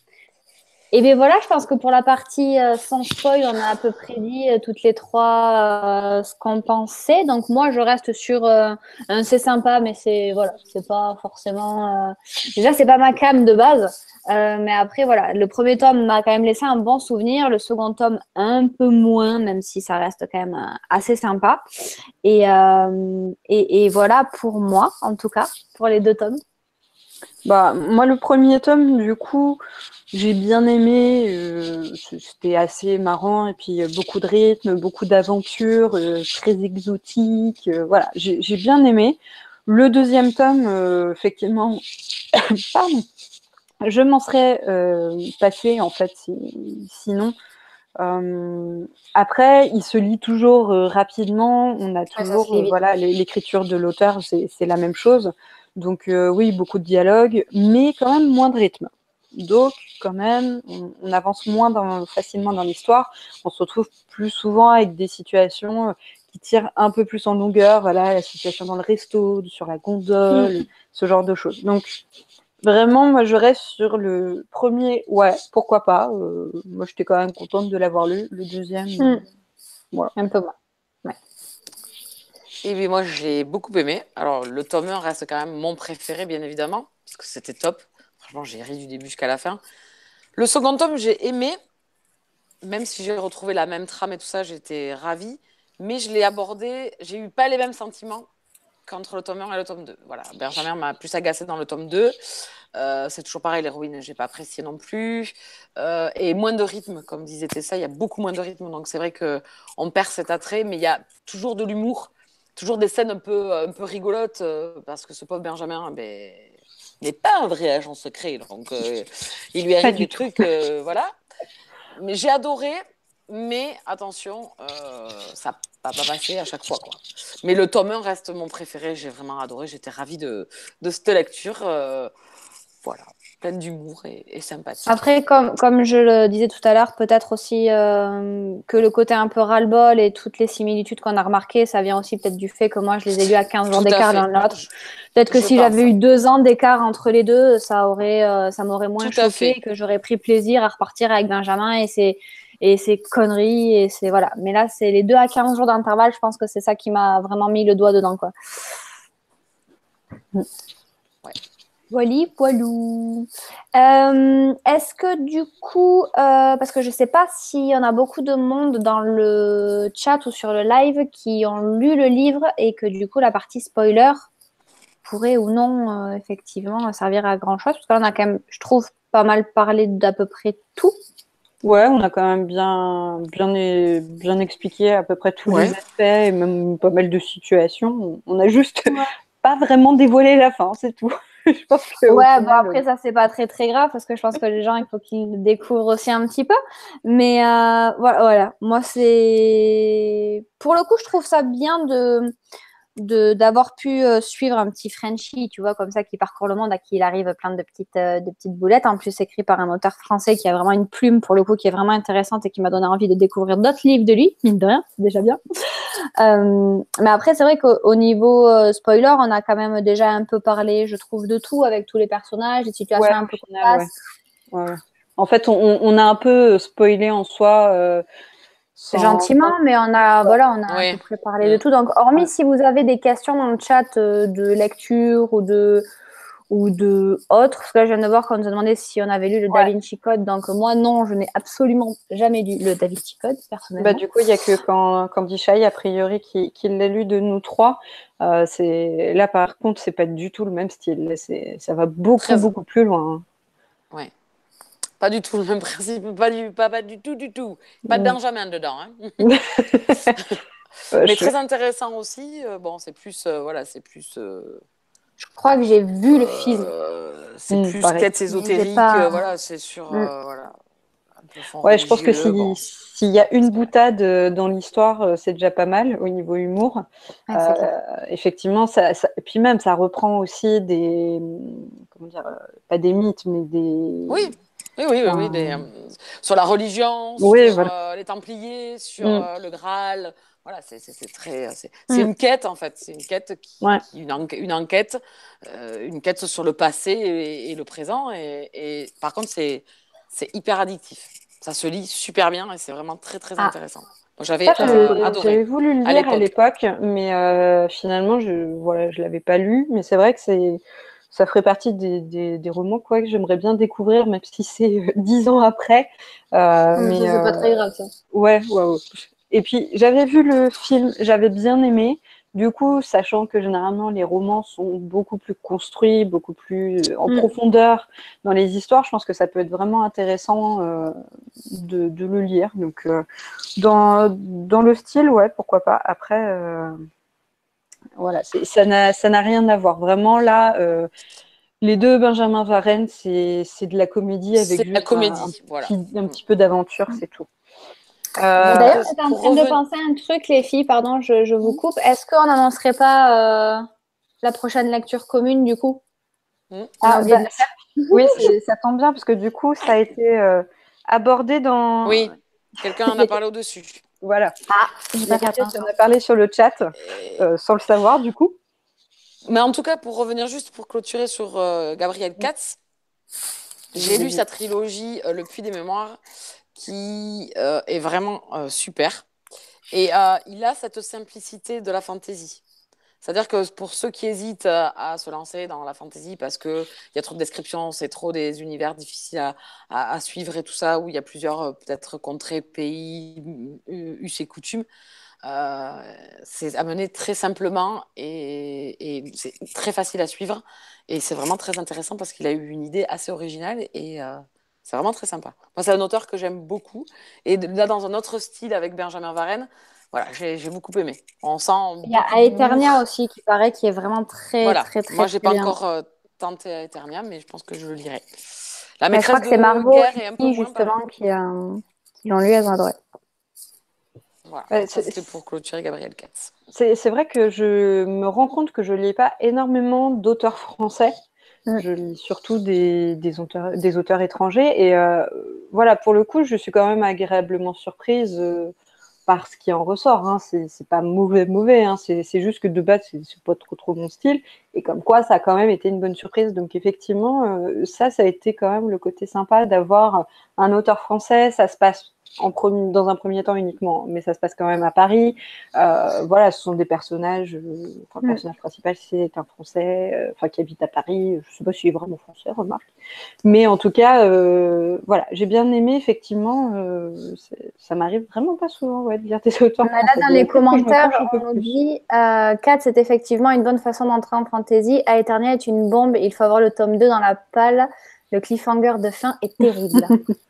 Et bien voilà, je pense que pour la partie sans spoil, on a à peu près dit toutes les trois ce qu'on pensait. Donc moi, je reste sur un c'est sympa, mais c'est voilà, c'est pas forcément. Déjà, c'est pas ma cam de base, mais après voilà, le premier tome m'a quand même laissé un bon souvenir. Le second tome un peu moins, même si ça reste quand même assez sympa. Et voilà pour moi, en tout cas, pour les deux tomes. Bah, moi, le premier tome, du coup, j'ai bien aimé. C'était assez marrant, et puis beaucoup de rythme, beaucoup d'aventures, très exotique. Voilà, j'ai bien aimé. Le deuxième tome, effectivement, pardon, je m'en serais passé, en fait, sinon. Après, il se lit toujours rapidement. On a Ouais, ça se toujours, lit vite. voilà, l'écriture de l'auteur, c'est la même chose. Donc oui, beaucoup de dialogue, mais quand même moins de rythme. Donc quand même, on avance moins facilement dans l'histoire. On se retrouve plus souvent avec des situations qui tirent un peu plus en longueur. Voilà, la situation dans le resto, sur la gondole, ce genre de choses. Donc vraiment, moi, je reste sur le premier. Ouais, pourquoi pas. Moi, j'étais quand même contente de l'avoir lu. Le deuxième, Mm. voilà. Un peu moins. Ouais. Et puis moi, j'ai beaucoup aimé. Alors, le tome 1 reste quand même mon préféré, bien évidemment, parce que c'était top. Franchement, j'ai ri du début jusqu'à la fin. Le second tome, j'ai aimé, même si j'ai retrouvé la même trame et tout ça, j'étais ravie. Mais je l'ai abordé, j'ai eu pas les mêmes sentiments qu'entre le tome 1 et le tome 2. Voilà, Benjamin m'a plus agacé dans le tome 2. C'est toujours pareil, l'héroïne, j'ai pas apprécié non plus. Et moins de rythme, comme disait Tessa, il y a beaucoup moins de rythme. Donc c'est vrai qu'on perd cet attrait, mais il y a toujours de l'humour, toujours des scènes un peu rigolotes, parce que ce pauvre Benjamin n'est pas un vrai agent secret. Donc il lui Pas arrive du des tout. trucs, voilà. Mais j'ai adoré, mais attention, ça va pas passer à chaque fois, quoi. Mais le tome 1 reste mon préféré, j'ai vraiment adoré, j'étais ravie de cette lecture. Voilà, pleine d'humour et sympathique. Après, comme je le disais tout à l'heure, peut-être aussi que le côté un peu ras-le-bol et toutes les similitudes qu'on a remarquées, ça vient aussi peut-être du fait que moi, je les ai lus à 15 jours Tout à d'écart l'un fait, de l'autre. Peut-être que je si j'avais pense. eu 2 ans d'écart entre les deux, ça m'aurait moins Tout à choqué et fait. que j'aurais pris plaisir à repartir avec Benjamin et ses conneries. Et c'est, voilà. Mais là, c'est les 2 à 15 jours d'intervalle, je pense que c'est ça qui m'a vraiment mis le doigt dedans, quoi. Ouais. Wally, voilou. Est-ce que du coup, parce que je ne sais pas s'il y en a beaucoup de monde dans le chat ou sur le live qui ont lu le livre et que du coup la partie spoiler pourrait ou non effectivement servir à grand-chose, parce que là on a quand même, je trouve, pas mal parlé d'à peu près tout. Ouais, on a quand même bien expliqué à peu près tous les Ouais. aspects et même pas mal de situations. On a juste Ouais. pas vraiment dévoilé la fin, c'est tout. Je pense qu'au Ouais, bon final, après ça c'est pas très très grave parce que je pense que les gens il faut qu'ils le découvrent aussi un petit peu. Mais voilà, moi c'est pour le coup je trouve ça bien d'avoir pu suivre un petit Frenchie, tu vois, comme ça, qui parcourt le monde, à qui il arrive plein de petites boulettes, en plus écrit par un auteur français qui a vraiment une plume, pour le coup, qui est vraiment intéressante et qui m'a donné envie de découvrir d'autres livres de lui, mine de rien, c'est déjà bien. Mais après, c'est vrai qu'au niveau spoiler, on a quand même déjà un peu parlé, je trouve, de tout, avec tous les personnages, les situations ouais, un au peu final, cocasses. ouais. Ouais. En fait, on a un peu spoilé en soi, Gentiment, mais ouais. on a à peu Ouais. près parlé de Mm. tout. Donc, hormis Ouais. si vous avez des questions dans le chat de lecture ou de autres, parce que là, je viens de voir qu'on nous a demandé si on avait lu le Da Ouais. Vinci Code. Donc, moi, non, je n'ai absolument jamais lu le Da Vinci Code, Bah, personnellement. du coup, il n'y a que Candy Shy, a priori, qui l'a lu de nous trois. Là, par contre, c'est pas du tout le même style. Là, ça va beaucoup, 13. beaucoup plus loin. Ouais. Pas du tout le même principe, pas du tout, du tout. Pas de Hein. Benjamin dedans, hein. Euh, Mais je- très intéressant aussi. Bon, c'est plus, voilà, Je crois que j'ai vu le film, c'est plus Pareil. quête mais j'ai ésotérique. pas. Voilà, c'est sur, Mm. voilà, un peu fond Ouais, je pense que religieux. Bon, s'il y a une c'est pareil. boutade dans l'histoire, c'est déjà pas mal au niveau humour. Ouais, c'est Euh, clair. Effectivement, et puis même, ça reprend aussi comment dire, pas des mythes, mais Oui, oui, enfin, sur la religion, oui, sur voilà. les Templiers, sur Mm, le Graal. Voilà, c'est très, c'est Mm. une quête en fait. C'est une quête ouais. une enquête, une quête sur le passé et le présent. Et par contre, c'est hyper addictif. Ça se lit super bien et c'est vraiment très, très Ah, intéressant. Donc, j'avais Ça, j'avais adoré voulu le à lire à l'époque. l'époque, mais finalement, voilà, je l'avais pas lu. Mais c'est vrai que ça ferait partie des romans quoi, que j'aimerais bien découvrir, même si c'est 10 ans après. Mais ça, c'est pas très grave, ça. ouais. Et puis, j'avais vu le film, j'avais bien aimé. Du coup, sachant que généralement, les romans sont beaucoup plus construits, beaucoup plus en Mm. profondeur dans les histoires, je pense que ça peut être vraiment intéressant de le lire. Donc, dans le style, ouais, pourquoi pas. Après, voilà, ça n'a rien à voir. Vraiment, là, les deux Benjamin Varenne, c'est de la comédie avec C'est la juste comédie, voilà. un petit peu d'aventure, c'est tout. Donc, D'ailleurs, j'étais en pour train de revenir. penser à un truc, les filles, pardon, je vous coupe. Est-ce qu'on n'annoncerait pas la prochaine lecture commune, du coup? On a Ah, oublié de bah, le faire. oui, ça tombe bien parce que du coup, ça a été abordé dans. Oui, quelqu'un en a parlé au-dessus. Voilà. Ah, j'ai Il y a pas fait quelqu'un qui en attention. a parlé sur le chat Et- sans le savoir, du coup. Mais en tout cas, pour revenir juste pour clôturer sur Gabriel Katz, j'ai lu sa trilogie Le Puits des Mémoires, qui est vraiment super. Et il a cette simplicité de la fantasy. C'est-à-dire que pour ceux qui hésitent à se lancer dans la fantasy parce qu'il y a trop de descriptions, c'est trop des univers difficiles à suivre et tout ça, où il y a plusieurs peut-être contrées, pays, us et coutumes, c'est amené très simplement et c'est très facile à suivre. Et c'est vraiment très intéressant parce qu'il a eu une idée assez originale et c'est vraiment très sympa. Moi, c'est un auteur que j'aime beaucoup. Et là, dans un autre style avec Benjamin Varenne, voilà, j'ai beaucoup aimé. On sent Il y a beaucoup Aeternia d'humour. aussi qui paraît qui est vraiment très, Voilà. très, très, Moi, j'ai très pas bien. encore tenté à Eternia, mais je pense que je le lirai. La Mais je crois maîtresse que c'est de Margot guerre et est un peu Lily, moins pareil. justement, qui l'ont lu, elles ont adoré. Voilà. Ouais, Ça, c'était pour clôturer Gabriel Katz. c'est vrai que je me rends compte que je lis pas énormément d'auteurs français. Je lis surtout des auteurs étrangers. Et voilà, pour le coup, je suis quand même agréablement surprise par ce qui en ressort. Hein. C'est pas mauvais. Hein. C'est juste que de base, c'est pas trop mon style. Et comme quoi, ça a quand même été une bonne surprise. Donc effectivement, ça a été quand même le côté sympa d'avoir un auteur français. Ça se passe dans un premier temps uniquement, mais ça se passe quand même à Paris. Voilà, ce sont des personnages. Le personnage principal, c'est un Français qui habite à Paris. Je sais pas s'il est vraiment français, remarque. Mais en tout cas, voilà, j'ai bien aimé, effectivement. Ça m'arrive vraiment pas souvent de lire des auteurs Là, français. dans les Peut-être que je me commentaires, penche un peu on nous plus. dit Kat, c'est effectivement une bonne façon d'entrer en fantasy. Aeternia est une bombe. Il faut avoir le tome 2 dans la palle. Le cliffhanger de fin est terrible.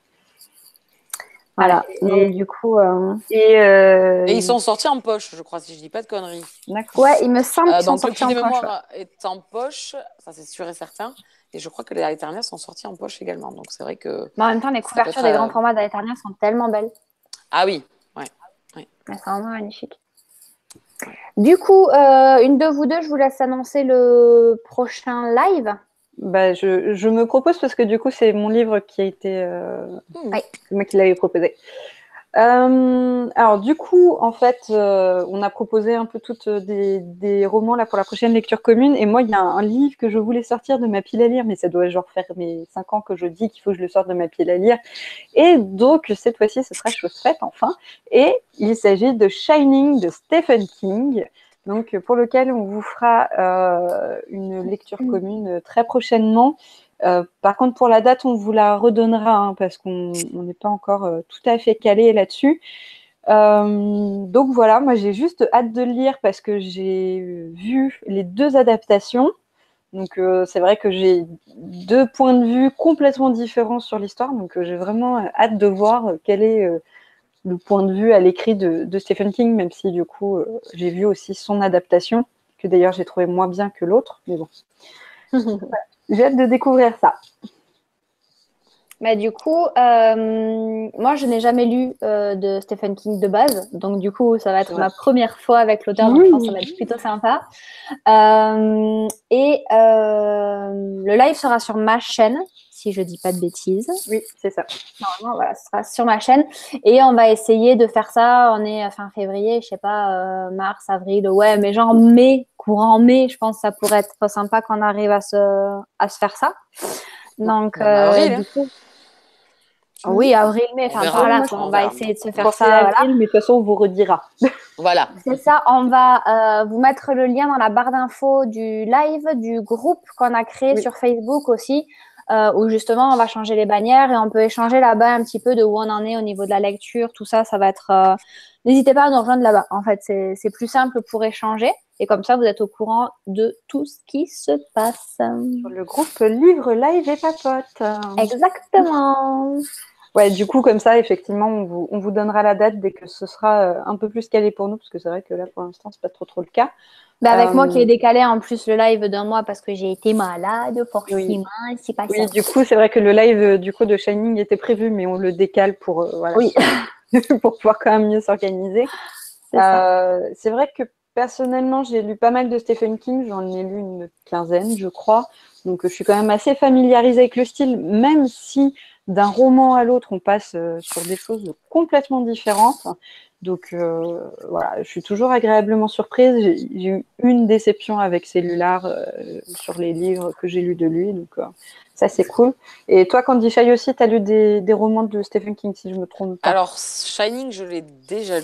Voilà. Donc, du coup. Et ils sont sortis en poche, je crois, si je dis pas de conneries. Ouais, il me semble qu'ils sont Donc, le sortis Puits en des poche. Mémoires est en poche, ça c'est sûr et certain. Et je crois que les Eternia sont sortis en poche également. Donc, c'est vrai que Mais en même temps, les ça peut couvertures être. des grands formats d'Aeternia sont tellement belles. Ah oui, ouais. Elles sont vraiment magnifiques. Du coup, une de vous deux, je vous laisse annoncer le prochain live. Bah, je me propose parce que du coup, c'est mon livre qui a été. Oui. C'est moi qui l'avais proposé. Alors du coup, en fait, on a proposé un peu toutes des romans là pour la prochaine lecture commune. Et moi, il y a un livre que je voulais sortir de ma pile à lire, mais ça doit genre faire mes 5 ans que je dis qu'il faut que je le sorte de ma pile à lire. Et donc cette fois-ci, ce sera chose faite enfin. Et il s'agit de Shining de Stephen King. Donc pour lequel on vous fera une lecture commune très prochainement. Par contre, pour la date, on vous la redonnera hein, parce qu'on n'est pas encore tout à fait calé là-dessus. Donc voilà, moi j'ai juste hâte de le lire parce que j'ai vu les 2 adaptations. Donc c'est vrai que j'ai 2 points de vue complètement différents sur l'histoire. Donc j'ai vraiment hâte de voir quel est le point de vue à l'écrit de Stephen King, même si du coup j'ai vu aussi son adaptation, que d'ailleurs j'ai trouvé moins bien que l'autre. Mais bon, voilà. J'ai hâte de découvrir ça. Mais du coup, moi, je n'ai jamais lu de Stephen King de base. Donc, du coup, ça va être ma première fois avec l'auteur. Donc, je pense que ça va être plutôt sympa. Le live sera sur ma chaîne, si je dis pas de bêtises. Oui, c'est ça. Normalement, voilà, ce sera sur ma chaîne. Et on va essayer de faire ça. On est fin février, je sais pas, mars, avril. Ouais, mais genre mai, courant mai, je pense que ça pourrait être sympa qu'on arrive à se faire ça. Donc, avril, du coup... Oui, avril, mai, enfin par là, on va essayer de se faire ça. Avril, voilà. mais de toute façon, on vous redira. Voilà. C'est ça, on va vous mettre le lien dans la barre d'infos du live, du groupe qu'on a créé sur Facebook aussi, où justement on va changer les bannières et on peut échanger là-bas un petit peu de où on en est au niveau de la lecture, tout ça, ça va être... N'hésitez pas à nous rejoindre là-bas, en fait, c'est plus simple pour échanger et comme ça vous êtes au courant de tout ce qui se passe. Sur le groupe Livre, Live et Papote. Exactement. Ouais, du coup, comme ça, effectivement, on vous donnera la date dès que ce sera un peu plus calé pour nous, parce que c'est vrai que là, pour l'instant, c'est pas trop le cas. Bah avec moi qui ai décalé en plus le live d'un mois parce que j'ai été malade, forcément, c'est pas ça. Oui, du coup, c'est vrai que le live du coup de Shining était prévu, mais on le décale pour voilà, pour pouvoir quand même mieux s'organiser. C'est vrai que personnellement, j'ai lu pas mal de Stephen King, j'en ai lu une quinzaine, je crois. Donc, je suis quand même assez familiarisée avec le style, même si d'un roman à l'autre, on passe sur des choses complètement différentes. Donc, voilà, je suis toujours agréablement surprise. J'ai eu une déception avec Cellular sur les livres que j'ai lus de lui. Donc, ça, c'est cool. Et toi, Candy Shy aussi, tu as lu des romans de Stephen King, si je me trompe pas. Alors, Shining, je l'ai déjà lu.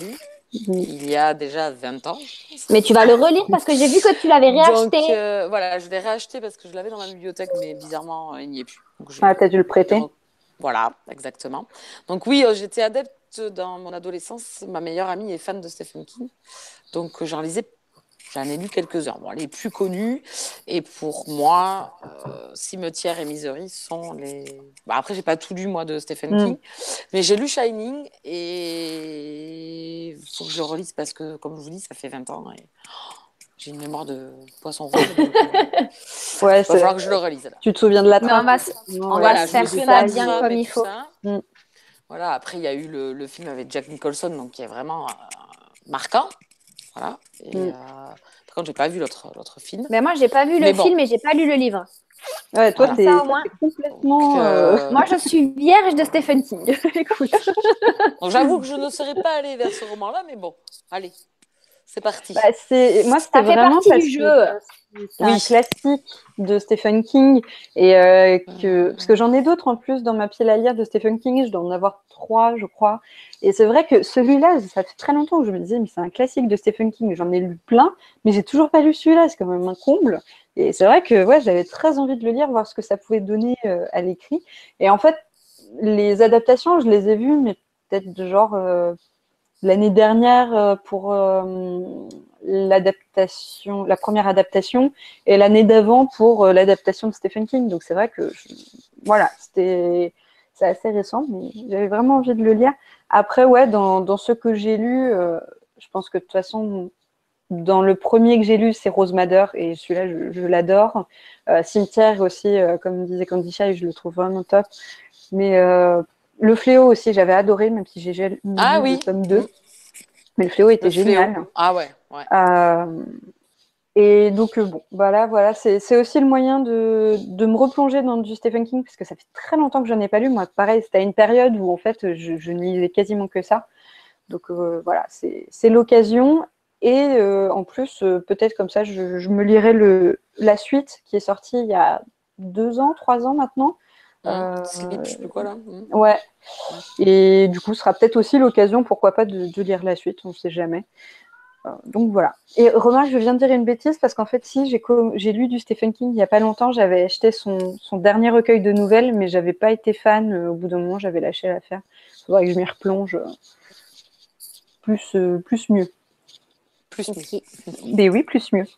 il y a déjà 20 ans. Mais tu vas le relire parce que j'ai vu que tu l'avais réacheté. Donc voilà, je l'ai réacheté parce que je l'avais dans ma bibliothèque, mais bizarrement, il n'y est plus. Donc, t'as dû le prêter. Voilà, exactement. Donc oui, j'étais adepte dans mon adolescence. Ma meilleure amie est fan de Stephen King. Donc j'en ai lu quelques-uns. Bon, les plus connus. Et pour moi, Cimetière et Misery sont les... après, j'ai pas tout lu, moi, de Stephen King. Mais j'ai lu Shining et il faut que je le relise parce que, comme je vous dis, ça fait 20 ans. Et... j'ai une mémoire de poisson rouge. Donc, il va falloir que je le relise. Là. Tu te souviens de la trame? On va se faire ça bien comme il faut. Voilà, après, il y a eu le film avec Jack Nicholson, donc qui est vraiment marquant. Voilà. Et, par contre, j'ai pas vu l'autre film. Mais moi, j'ai pas vu le film et j'ai pas lu le livre. Ouais, toi, t'es complètement. Moi, je suis vierge de Stephen King. Écoute. Donc, j'avoue que je ne serais pas allée vers ce roman-là, mais bon, allez, c'est parti. Moi, c'était vraiment partie du jeu. C'est un classique de Stephen King et parce que j'en ai d'autres en plus dans ma pile à lire de Stephen King, je dois en avoir 3 je crois, et c'est vrai que celui-là, ça fait très longtemps que je me disais mais c'est un classique de Stephen King, j'en ai lu plein mais j'ai toujours pas lu celui-là, c'est quand même un comble, et c'est vrai que j'avais très envie de le lire, voir ce que ça pouvait donner à l'écrit, et en fait les adaptations je les ai vues mais peut-être de genre l'année dernière pour la première adaptation, et l'année d'avant pour l'adaptation de Stephen King. Donc c'est vrai que c'est assez récent, mais j'avais vraiment envie de le lire. Après, dans ce que j'ai lu, je pense que de toute façon, dans le premier que j'ai lu, c'est Rose Madder, et celui-là, je l'adore. Cimetière aussi, comme disait Candy Shy, je le trouve vraiment top. Mais Le Fléau aussi, j'avais adoré, même si j'ai lu le tome 2. Mais Le Fléau était génial. Ah ouais. Et donc, voilà, c'est aussi le moyen de me replonger dans du Stephen King, parce que ça fait très longtemps que je n'en ai pas lu. Moi, pareil, c'était à une période où, en fait, je ne lisais quasiment que ça. Donc, voilà, c'est l'occasion. Et en plus, peut-être comme ça, je me lirai la suite qui est sortie il y a 2 ans, 3 ans maintenant. Sleep, je sais plus quoi là. Ouais. Et du coup, ce sera peut-être aussi l'occasion, pourquoi pas, de lire la suite, on ne sait jamais. Donc voilà. Et remarque, je viens de dire une bêtise, parce qu'en fait, si j'ai lu du Stephen King il n'y a pas longtemps, j'avais acheté son dernier recueil de nouvelles, mais j'avais pas été fan. Au bout d'un moment, j'avais lâché l'affaire. Il faudrait que je m'y replonge plus mieux. Plus mieux. Mais oui, plus mieux.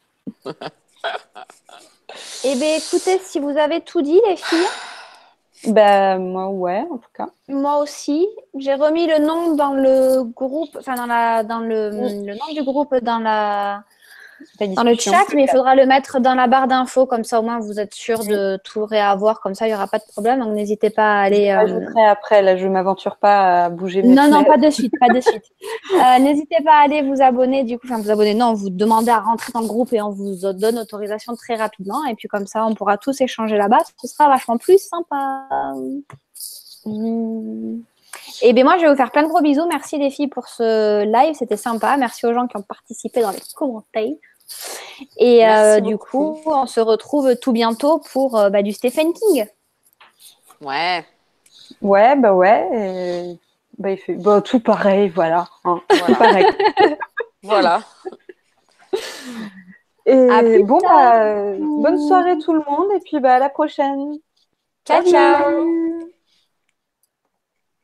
Eh bien, écoutez, si vous avez tout dit, les filles. Moi, ouais, en tout cas. Moi aussi. J'ai remis le nom dans le groupe, enfin le nom du groupe dans le chat, mais il faudra le mettre dans la barre d'infos, comme ça au moins vous êtes sûr de tout réavoir, comme ça il n'y aura pas de problème, donc n'hésitez pas à aller... Je ferai après, là je ne m'aventure pas à bouger mes Non, pas de suite, pas de suite. N'hésitez pas à aller vous abonner, vous demandez à rentrer dans le groupe et on vous donne autorisation très rapidement, et puis comme ça on pourra tous échanger là-bas, ce sera vachement plus sympa. Et bien moi je vais vous faire plein de gros bisous, merci les filles pour ce live, c'était sympa, merci aux gens qui ont participé dans les commentaires. Et du coup, on se retrouve tout bientôt pour du Stephen King. Ouais. Ouais. Et... il fait tout pareil, voilà. Tout pareil. Voilà. Et bonne soirée tout le monde, et puis à la prochaine. Ciao.